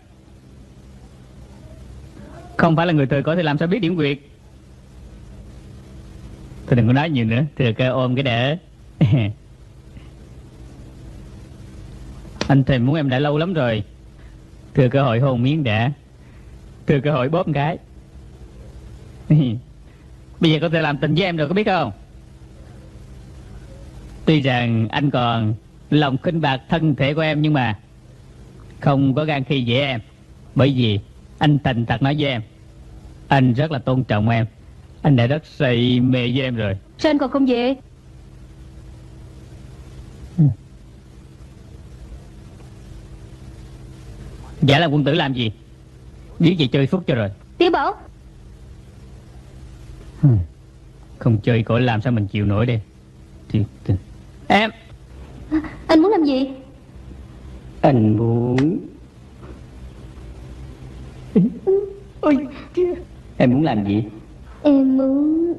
Không phải là người thời cổ thì làm sao biết điểm quyệt. Thôi đừng có nói nhiều nữa, thừa cơ ôm cái để. Anh thèm muốn em đã lâu lắm rồi. Thừa cơ hội hôn miếng đã. Thừa cơ hội bóp một cái. Bây giờ có thể làm tình với em rồi, có biết không? Tuy rằng anh còn lòng khinh bạc thân thể của em, nhưng mà không có gan khi dễ em. Bởi vì anh thành thật nói với em, anh rất là tôn trọng em. Anh đã rất say mê với em rồi. Sao anh còn không về? Giả làm quân tử làm gì? Biết gì chơi phút cho rồi. Tiểu Bảo, không chơi cổ làm sao mình chịu nổi đây. Em, anh muốn làm gì? anh muốn... Ôi, em muốn làm gì? Em muốn...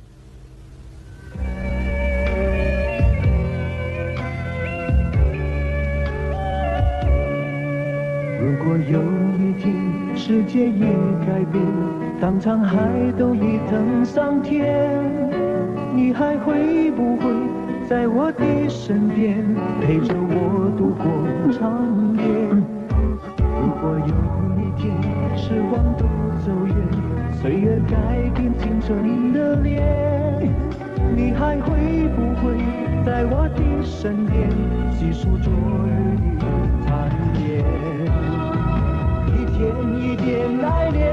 如果有一天世界已改变，当沧海都已登上天，你还会不会在我的身边，陪着我度过长夜？如果有一天时光都走远，岁月改变青春的脸，你还会不会在我的身边，细数昨日的残烟？一天一点爱恋，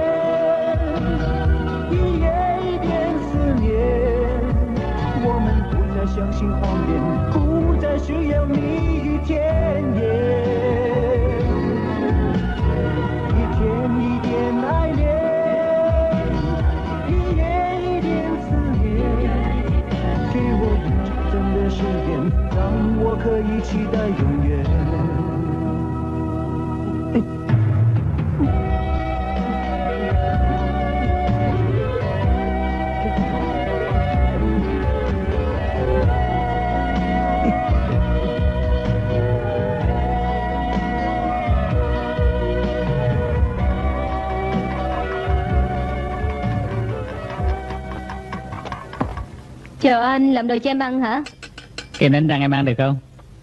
一夜一点思念，我们不再相信谎言，不再需要蜜语甜言。一天一点爱恋， 可以期待永远。 Chào anh, làm đồ cho em ăn hả? Kem đánh răng em ăn được không?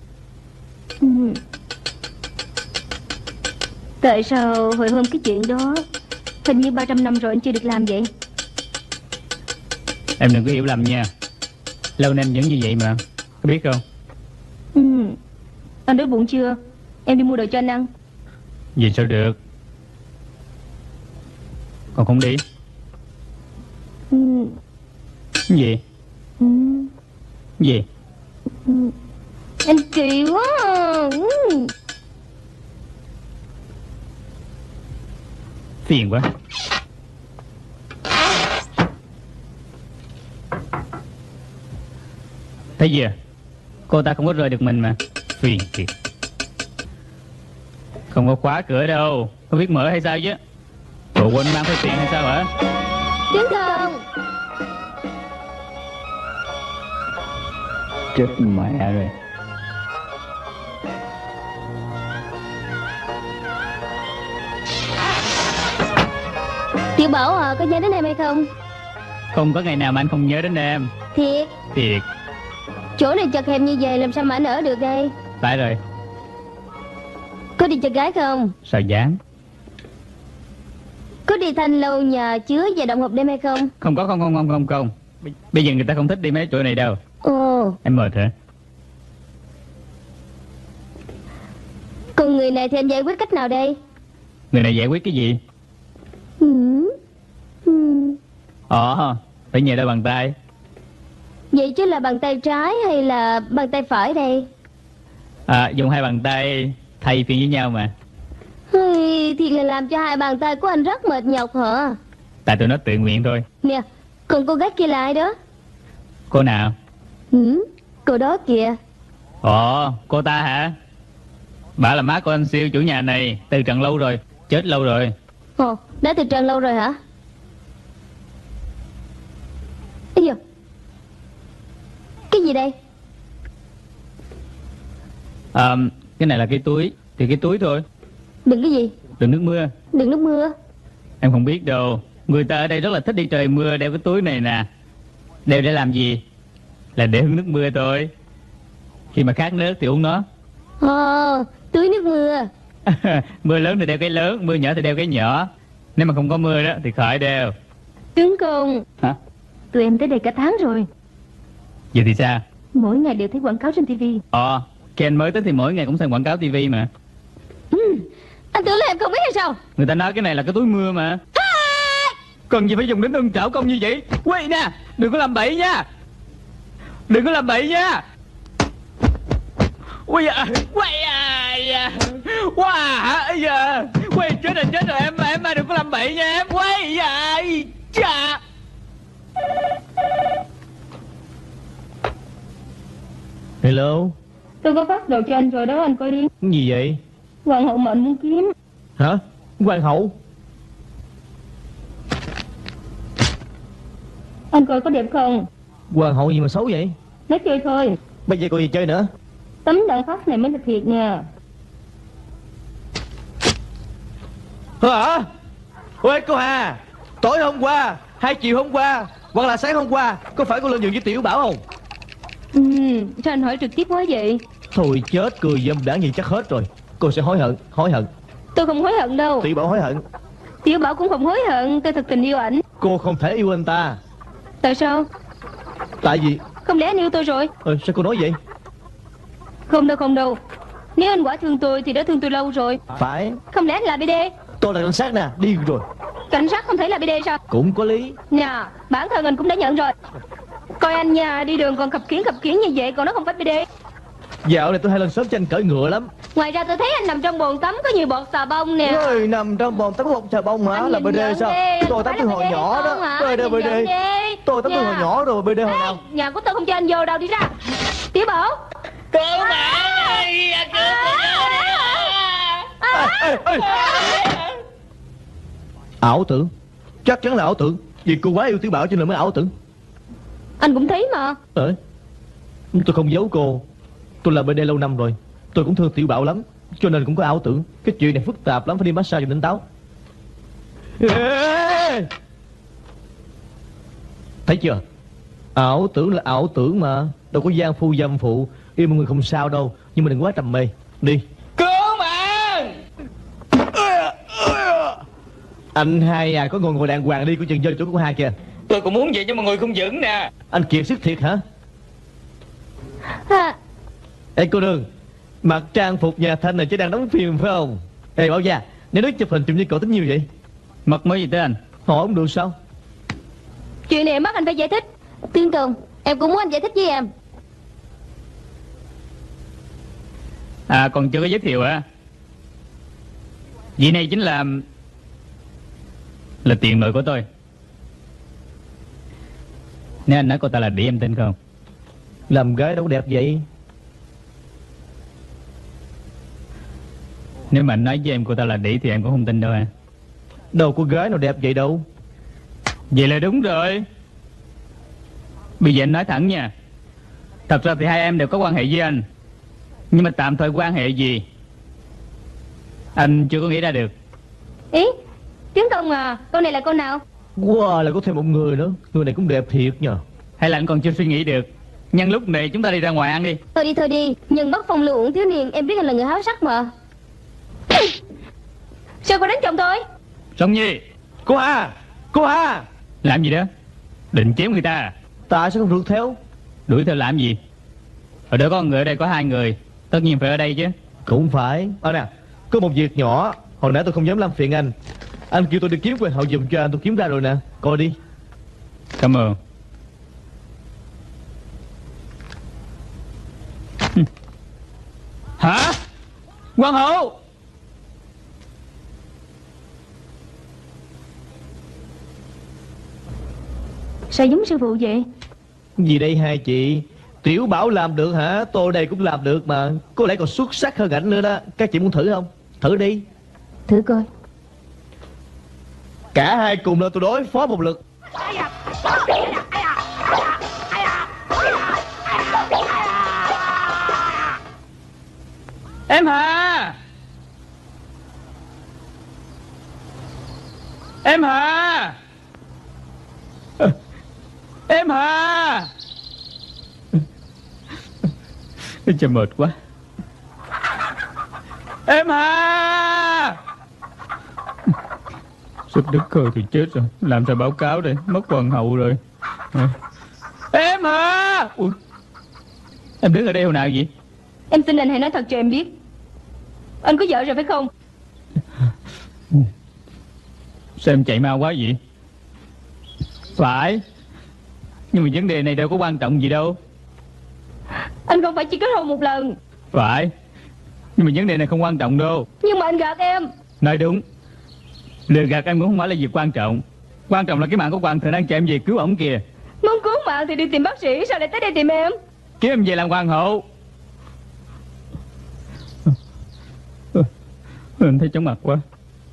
Tại sao hồi hôm cái chuyện đó hình như 300 năm rồi anh chưa được làm vậy? Em đừng có hiểu lầm nha. Lâu nay em vẫn như vậy mà, có biết không? Anh đói bụng chưa? Em đi mua đồ cho anh ăn. Vậy sao được? Còn không đi? Gì? Gì? Anh kỳ quá à. Phiền quá. Thấy chưa? Cô ta không có rời được mình mà. Phiền thiệt. Không có khóa cửa đâu. Không biết mở hay sao chứ. Bộ quên mang phải tiền hay sao hả? Đứng không? Chết mẹ rồi. Tiểu Bảo à, có nhớ đến em hay không? Không có ngày nào mà anh không nhớ đến em. Thiệt? Thiệt. Chỗ này chật hẹp như vậy làm sao mà anh ở được đây? Phải rồi. Có đi chơi gái không? Sao dám? Có đi thanh lâu nhà chứa và động hộp đêm hay không? Không có, không. Bây giờ người ta không thích đi mấy chỗ này đâu. Ồ. Em mệt hả? Còn người này thì anh giải quyết cách nào đây? Người này giải quyết cái gì? Phải nhờ đôi bàn tay. Vậy chứ là bàn tay trái hay là bàn tay phải đây? Dùng hai bàn tay thay phiên với nhau mà. Thì là làm cho hai bàn tay của anh rất mệt nhọc hả? Tại tụi nó tự nguyện thôi. Nè, còn cô gái kia là ai đó? Cô nào? Cô đó kìa. Cô ta hả? Bà là má của anh Siêu, chủ nhà này. Từ trần lâu rồi, chết lâu rồi. Đã từ trần lâu rồi hả? Ây da, cái gì đây? Cái này là cái túi. Thì cái túi thôi. Đừng cái gì? Đừng nước mưa. Đừng nước mưa. Em không biết đâu. Người ta ở đây rất là thích đi trời mưa đeo cái túi này nè. Đeo để làm gì? Là để hứng nước mưa thôi. Khi mà khát nước thì uống nó. Túi nước mưa. Mưa lớn thì đeo cái lớn, mưa nhỏ thì đeo cái nhỏ. Nếu mà không có mưa đó thì khỏi đeo. Tướng công. Hả? Tụi em tới đây cả tháng rồi. Vậy thì sao? Mỗi ngày đều thấy quảng cáo trên tivi. Ken mới tới thì mỗi ngày cũng xem quảng cáo tivi mà. Anh tưởng là em không biết hay sao? Người ta nói cái này là cái túi mưa mà. Cần gì phải dùng đến ưng trảo công như vậy? Quay nè, đừng có làm bậy nha. Đừng có làm bậy nha. Quay à, quay chết rồi em đừng có làm bậy nha em. Quay à, chà. Hello. Tôi có phát đồ cho anh rồi đó, anh coi đi. Cái gì vậy? Hoàng hậu mệnh muốn kiếm. Hả? Hoàng hậu? Anh coi có đẹp không? Hoàng hậu gì mà xấu vậy? Nói chơi thôi. Bây giờ còn gì chơi nữa? Tấm đạn phát này mới là thiệt nha. Hả? Ôi cô Hà, tối hôm qua hay chiều hôm qua hoặc là sáng hôm qua có phải cô lên giường với Tiểu Bảo không? Sao anh hỏi trực tiếp quá vậy? Thôi chết, cười dâm đảng gì chắc hết rồi. Cô sẽ hối hận. Tôi không hối hận đâu. Tiểu Bảo hối hận. Tiểu Bảo cũng không hối hận. Tôi thật tình yêu ảnh. Cô không thể yêu anh ta. Tại sao? Tại vì Không lẽ anh yêu tôi rồi? Sao cô nói vậy? Không đâu. Nếu anh quả thương tôi thì đã thương tôi lâu rồi. Phải. Không lẽ anh là BD? Tôi là cảnh sát nè, đi rồi. Cảnh sát không thể là BD sao? Cũng có lý. Nè, bản thân anh cũng đã nhận rồi. Coi anh nha, đi đường còn khập khiễng như vậy, còn nó không phải BD. Dạo này tôi hay lên sớm cho anh cởi ngựa lắm. Ngoài ra tôi thấy anh nằm trong bồn tắm có nhiều bọt xà bông nè. Ôi, nằm trong bồn tắm có bọt xà bông hả? Anh là BD sao? Tôi tắm từ hồi nhỏ đó. BD. Tôi tắm từ hồi nhỏ rồi, BD hồi nào? Nhà của tôi không cho anh vô đâu, đi ra. Tiểu Bảo, Cứu mạng ơi, cứu Ảo tưởng? Chắc chắn là ảo tưởng. Vì cô quá yêu Tiểu Bảo cho nên mới ảo tưởng. Anh cũng thấy mà. Tôi không giấu cô. Tôi làm bên đây lâu năm rồi. Tôi cũng thương Tiểu Bảo lắm, cho nên cũng có ảo tưởng. Cái chuyện này phức tạp lắm, phải đi massage cho tỉnh táo. Thấy chưa? Ảo tưởng là ảo tưởng mà. Đâu có gian phu dâm phụ. Yêu mọi người không sao đâu, nhưng mà đừng quá trầm mê. Đi. Cứu mạng. Anh hai à, có ngồi đàng hoàng đi, của chừng chơi chỗ của hai kìa. Tôi cũng muốn vậy nhưng mà ngồi không vững nè. Anh kiệt sức thiệt hả? Ê cô Đường, mặc trang phục nhà Thanh này chứ đang đóng phim phải không? Ê Bảo Gia, nếu nói chụp hình chụp như cậu tính nhiêu vậy? Mật mới gì tới anh? Hỏi không được sao? Chuyện này bắt anh phải giải thích. Tiên Tùng, em cũng muốn anh giải thích với em. À còn chưa có giới thiệu hả? Vị này chính là tiền lợi của tôi. Nếu anh nói cô ta là Đĩ em tin không? Làm gái đâu đẹp vậy? Nếu mà anh nói với em cô ta là Đĩ thì em cũng không tin đâu à. Đâu có gái nào đẹp vậy đâu. Vậy là đúng rồi. Bây giờ anh nói thẳng nha. Thật ra thì hai em đều có quan hệ với anh, nhưng mà tạm thời quan hệ gì anh chưa có nghĩ ra được. Ý, Tiến Tùng à, con này là con nào? Wow, là có thêm một người nữa. Người này cũng đẹp thiệt nhờ. Hay là anh còn chưa suy nghĩ được? Nhân lúc này chúng ta đi ra ngoài ăn đi. Thôi đi, nhưng bắt phong lưu uổng thiếu niên. Em biết anh là người háo sắc mà. Sao cô đánh chồng tôi? Song Nhi. Cô Hà. Làm gì đó? Định chém người ta à? Tại sao không rượt theo? Đuổi theo làm gì? Ở đó có một người, ở đây có hai người, tất nhiên phải ở đây chứ. Cũng phải. Nè, có một việc nhỏ. Hồi nãy tôi không dám làm phiền anh. Anh kêu tôi đi kiếm quyền hậu giùm cho anh, tôi kiếm ra rồi nè. Coi đi. Cảm ơn. Hả? Quan hậu. Sao giống sư phụ vậy? Gì đây hai chị? Tiểu Bảo làm được hả? Tôi đây cũng làm được mà. Có lẽ còn xuất sắc hơn ảnh nữa đó. Các chị muốn thử không? Thử đi. Thử coi. Cả hai cùng là tôi đối phó một lực. Em Hà. Em Hà. Em Hà. Trời mệt quá. Em Hà. Sắp đứt cơ thì chết rồi. Làm sao báo cáo đây? Mất hoàng hậu rồi. Em Hà. Ui. Em đứng ở đây hồi nào vậy? Em xin anh hãy nói thật cho em biết. Anh có vợ rồi phải không? Sao em chạy mau quá vậy? Phải. Nhưng mà vấn đề này đâu có quan trọng gì đâu. Anh không phải chỉ kết hôn một lần. Phải. Nhưng mà vấn đề này không quan trọng đâu. Nhưng mà anh gạt em. Nói đúng. Lừa gạt em cũng không phải là việc quan trọng. Quan trọng là cái mạng của Hoàng Thượng đang chạy em về cứu ổng kìa. Muốn cứu mạng thì đi tìm bác sĩ. Sao lại tới đây tìm em? Kiếm em về làm hoàng hậu. Em thấy chóng mặt quá.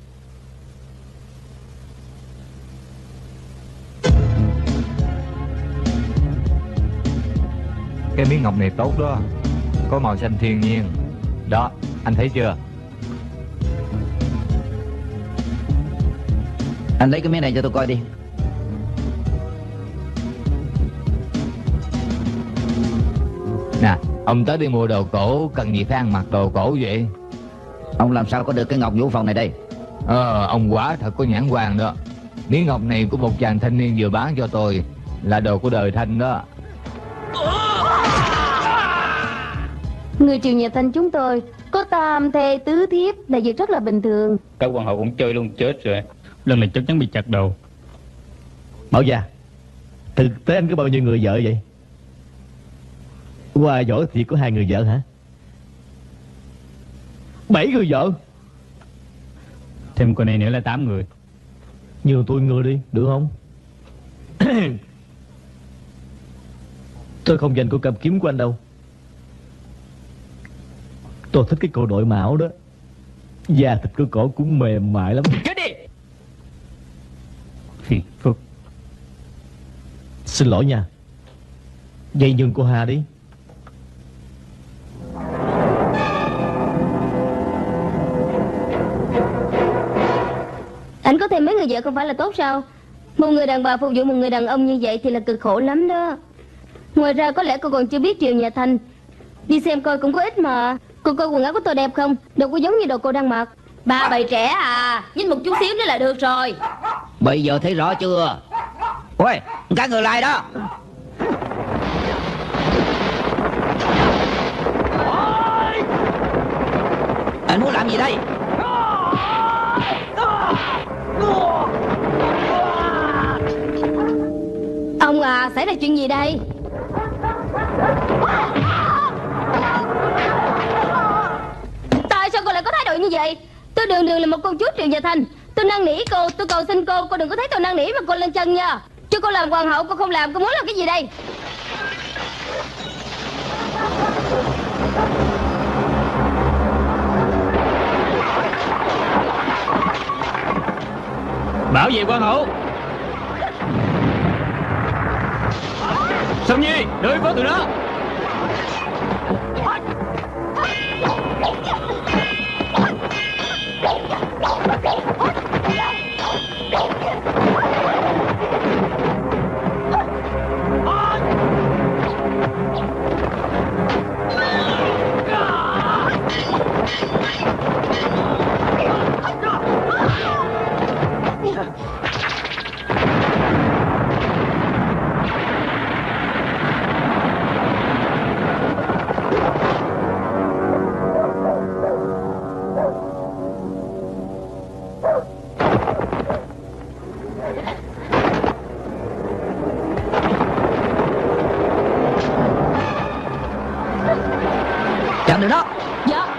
Cái miếng ngọc này tốt đó. Có màu xanh thiên nhiên. Đó, anh thấy chưa? Anh lấy cái miếng này cho tôi coi đi. Nè, ông tới đi mua đồ cổ, cần gì phải ăn mặc đồ cổ vậy? Ông làm sao có được cái ngọc vũ phòng này đây? Ông quả thật có nhãn quan đó. Miếng ngọc này của một chàng thanh niên vừa bán cho tôi, là đồ của đời Thanh đó. Người triều nhà Thanh chúng tôi có tam thê tứ thiếp là việc rất là bình thường. Các hoàng hậu cũng chơi luôn chết rồi. Lần này chắc chắn bị chặt đầu. Bảo Gia, thực tế anh có bao nhiêu người vợ vậy? Qua giỏi thì có 2 người vợ hả? 7 người vợ. Thêm cô này nữa là 8 người. Nhiều tôi người đi, được không? Tôi không giành cô cầm kiếm của anh đâu. Tôi thích cái cổ đội mão đó. Da thịt của cổ cũng mềm mại lắm. Chết đi. Phiền phức. Xin lỗi nha. Vậy nhường cô Hà đi. Anh có thêm mấy người vợ không phải là tốt sao? Một người đàn bà phục vụ một người đàn ông như vậy thì là cực khổ lắm đó. Ngoài ra có lẽ cô còn chưa biết Triều Nhà Thanh. Đi xem coi cũng có ích mà. Cô coi quần áo của tôi đẹp không? Đâu có giống như đồ cô đang mặc. Bà bày trẻ à, nhìn một chút xíu nữa là được rồi. Bây giờ thấy rõ chưa? Ôi, các người lại đó. Anh muốn làm gì đây? Ông à, xảy ra chuyện gì đây? Tại sao cô lại có thái độ như vậy? Tôi đường đường là một con chúa Triều Nhà Thanh. Tôi năn nỉ cô, tôi cầu xin cô đừng có thấy tôi năn nỉ mà cô lên chân nha. Cho cô làm hoàng hậu cô không làm, cô muốn làm cái gì đây? Bảo vệ hoàng hậu. Song Nhi, đối phó tụi nó. Chặn được đó. Dạ.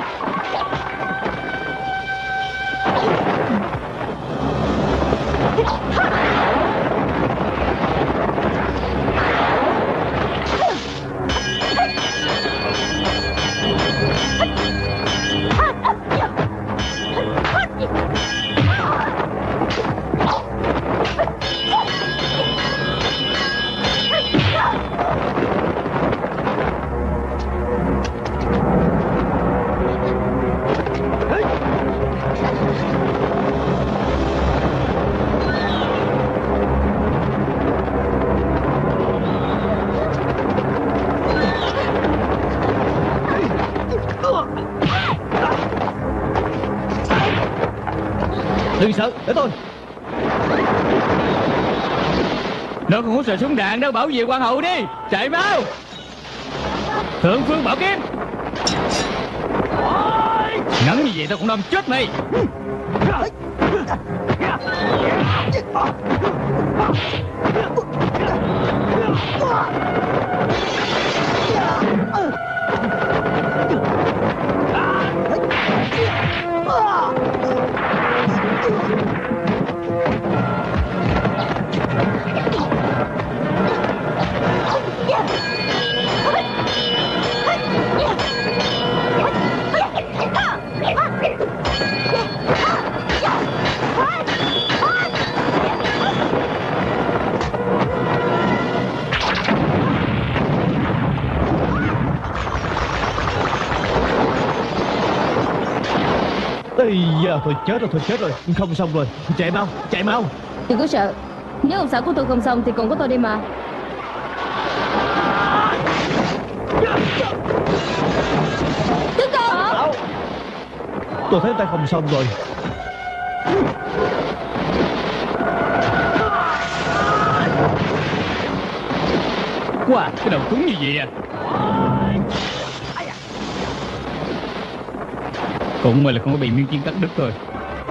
Đừng sợ, để tôi. Nó không có sợ súng đạn đâu, bảo vệ hoàng hậu đi. Chạy mau. Thượng Phương Bảo Kiếm. Ngắn như vậy tao cũng đâm chết mày. Ây da, thôi chết rồi, không xong rồi. Chạy mau, chạy mau. Đừng có sợ. Nếu ông xã của tôi không xong thì còn có tôi đây mà. Tướng công. Tôi thấy ta không xong rồi. Wow, cái đầu cứng như vậy à. Cũng may là không có bị miếng chiên cắt đứt thôi.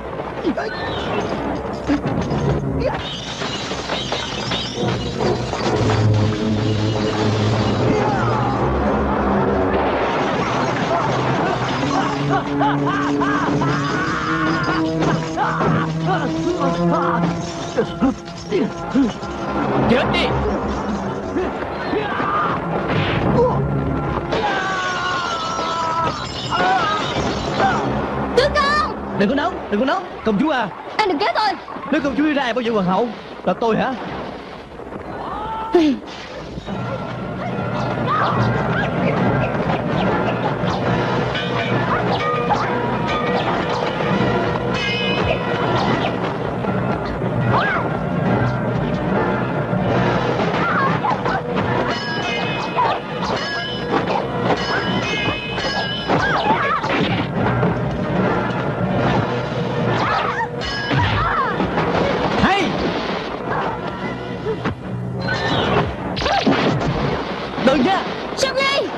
Chết đi. Đừng có nấu. Công chúa à, Anh đừng kéo tôi. nếu công chúa đi ra bảo vệ hoàng hậu là tôi hả? Đừng nha. Song Nhi.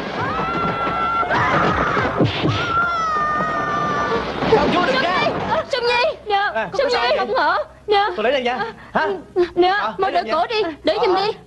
Công chúa đừng ra. Song Nhi. Nè. Song Nhi không hở. Nè. Tôi lấy đây nha. Hả? Nè. Mau đỡ cổ đi. Để giùm đi.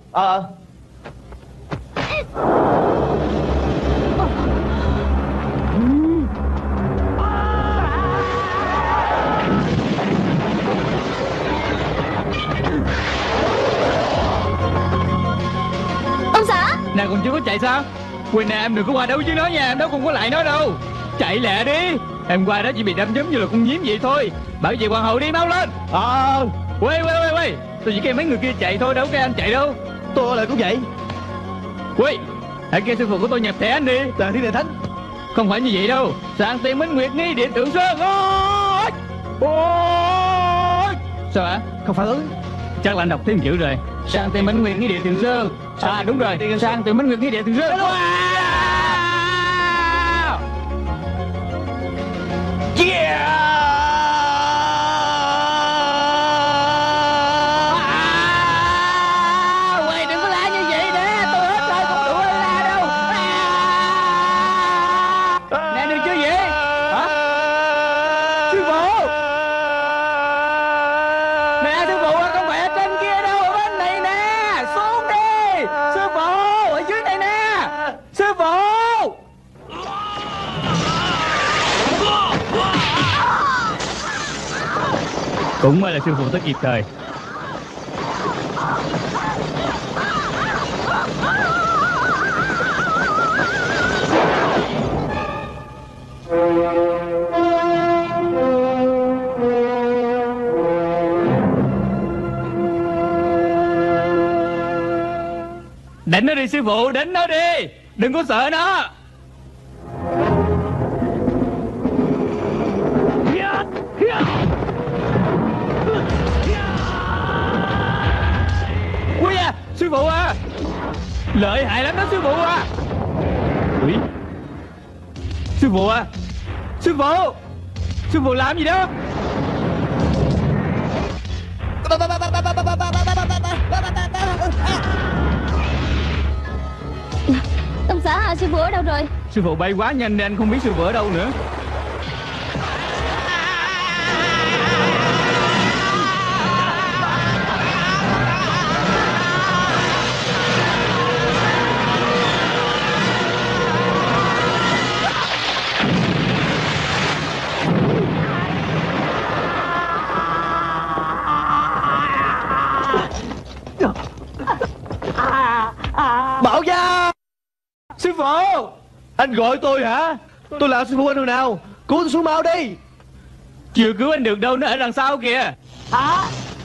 Ông xã. Nè còn chưa có chạy sao? Quỳnh nè, em đừng có qua đấu với nó nha. Em đấu không có lại nó đâu. Chạy lẹ đi. Em qua đó chỉ bị đâm giống như là con nhím vậy thôi. Bảo vệ hoàng hậu đi, mau lên. Quay. Tôi chỉ kêu mấy người kia chạy thôi, đâu có kêu anh chạy đâu. Tôi lại cũng vậy. Quay. Hãy kêu sư phụ của tôi nhập thẻ anh đi. Là thiên địa thánh. Không phải như vậy đâu. Sang tiền Minh Nguyệt nghi địa tượng sơn. Ôi. Sao hả? Không phải ư? Chắc là anh đọc thêm chữ rồi. Sang tiền Minh Nguyệt nghi địa tượng sơn. À đúng rồi. Sang tiền Minh Nguyệt nghi địa tượng sơn. Wow. Yeah. Quay đừng có la như vậy nè. Tôi hết rồi, không đủ la đâu. Nè đừng chứ gì. Hả? Sư phụ. Nè sư phụ, không phải ở trên kia đâu, ở bên này nè. Xuống đi. Sư phụ, ở dưới này nè. Sư phụ. Cũng may là sư phụ tới kịp thời. Đánh nó đi sư phụ, đánh nó đi. Đừng có sợ nó. Ui à, sư phụ à. Lợi hại lắm đó sư phụ à. Ui. Sư phụ à. Sư phụ. Sư phụ làm gì đó. Ông xã à, sư phụ ở đâu rồi? Sư phụ bay quá nhanh nên anh không biết sư phụ ở đâu nữa. Bảo gia. Sư phụ. Anh gọi tôi hả? Tôi là sư phụ anh hồi nào? Cứu tôi xuống mau đi. Chưa cứu anh được đâu, nó ở đằng sau kìa. Hả?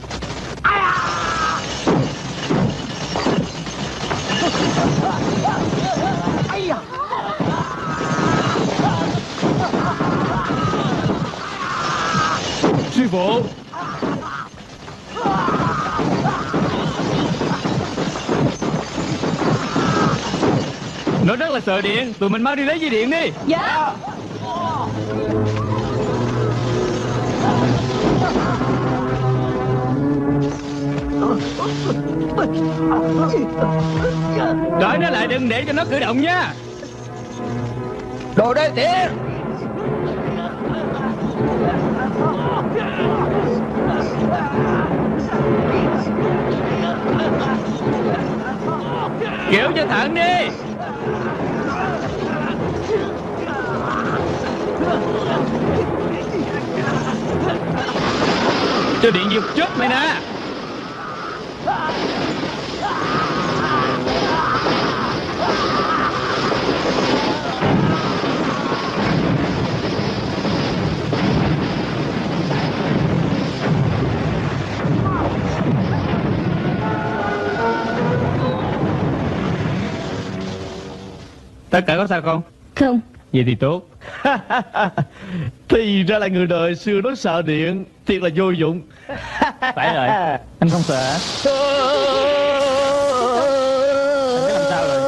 Sư phụ. Nó rất là sợ điện. Tụi mình mau đi lấy dây điện đi. Dạ. Đợi nó lại, đừng để cho nó cử động nha. Đồ đê tiện. Kéo cho thẳng đi. Cho điện giật chết mày nè. Tất cả có sao không? Không. Vậy thì tốt. Thì ra là người đời xưa nói sợ điện, thiệt là vô dụng. Phải rồi. Anh không sợ hả? Anh biết làm sao rồi?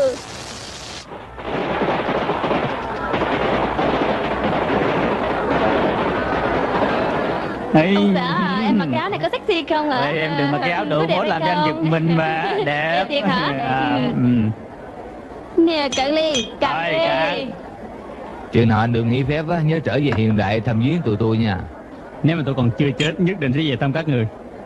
Ông xã à, em mặc cái áo này có sexy không hả? Em đừng mặc cái áo đủ mỗi làm cho anh giật mình mà. Đẹp. Thiệt hả? Nè Cận Ly, cặp Rồi, đi. cạn. Chuyện nào anh đừng nghỉ phép á, nhớ trở về hiện đại thăm viếng tụi tôi nha. Nếu mà tôi còn chưa chết, nhất định sẽ về thăm các người.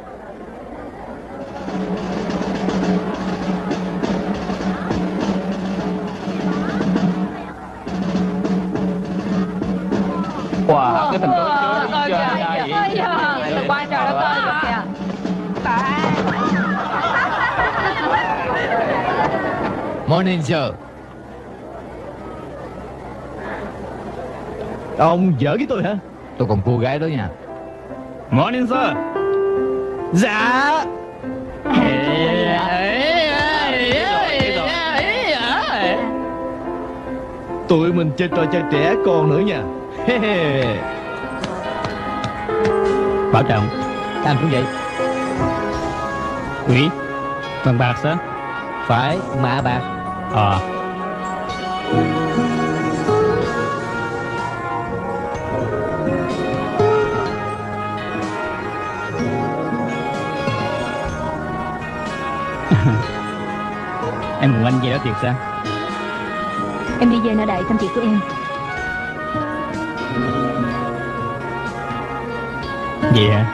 Wow, cái thành tố Coi kìa, coi kìa. Qua trời đất ơi kìa. Morning sir. Ông giỡn với tôi hả? Tôi còn cô gái đó nha. Morning sir. Dạ. Tụi mình chơi trò chơi trẻ con nữa nha. Bảo trọng. Anh cũng vậy. Quý bằng bạc sao? Phải, mạ bạc. Em cùng anh về đó tiệc sao? Em đi về nơi đại thăm chị của em. Vậy hả?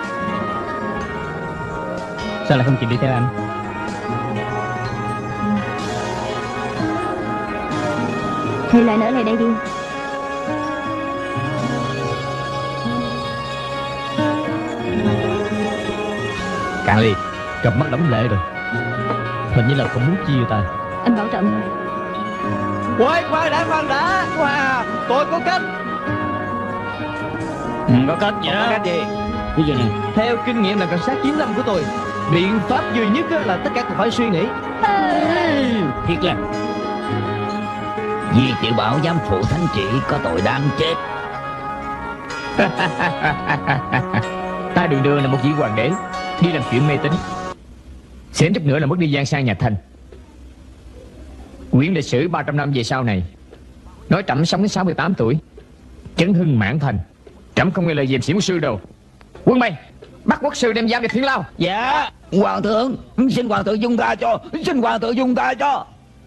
Sao lại không chịu đi theo anh? Hay lại nữa lại đây đi. Cạn Ly, cặp mắt đẫm lệ rồi. Hình như là không muốn chia tay. Anh bảo trọng. Khoan đã. Wow, tôi có cách. Có cách gì đó. Có cách gì? Cái gì nè? Theo kinh nghiệm làm cảnh sát 9 năm của tôi, biện pháp duy nhất là tất cả cần phải suy nghĩ. Thiệt là Vì tiểu bảo giám phụ thánh chỉ có tội đáng chết. Ta đường đường là một vị hoàng đế đi làm chuyện mê tín, xém chút nữa là mất đi giang sang nhà Thanh. Quyển lịch sử 300 năm về sau này nói Trẫm sống đến 68 tuổi, chấn hưng mãn thành. Trẫm không nghe lời dèm xỉm của sư đồ. Quân Mây, bắt quốc sư đem giam về Thiên Lao. Dạ. Hoàng thượng, xin hoàng thượng dung tha cho. Xin hoàng thượng dung tha cho.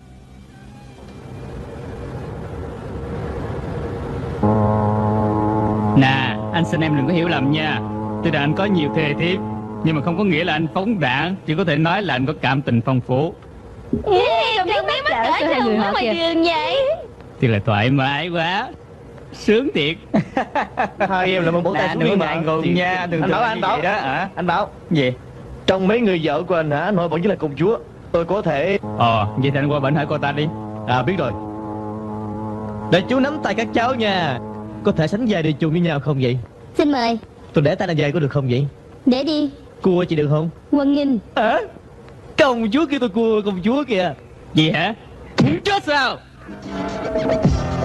nè, anh xin em đừng có hiểu lầm nha. Tuy là anh có nhiều thê thiếp, nhưng mà không có nghĩa là anh phóng đảng. Chỉ có thể nói là anh có cảm tình phong phú. Trông thấy mấy mắt cỡ hai người họ ngoài đường vậy. Thì là thoải mái quá, sướng thiệt. Hai em là một bổ tay xuống đi mà. Anh ngùng nha. Anh bảo đó hả? Anh bảo Gì? trong mấy người vợ của anh hả, nổi bật nhất là công chúa. Tôi có thể. Vậy thì anh qua bệnh hỏi cô ta đi. Biết rồi. Để chú nắm tay các cháu nha. Có thể sánh vai đi chung với nhau không vậy? Xin mời. Tôi để tay lên vai có được không vậy? Để đi. Cua chị được không? Quân Nghinh. Công chúa kia, tôi cua công chúa kìa. Gì hả? Muốn chết sao?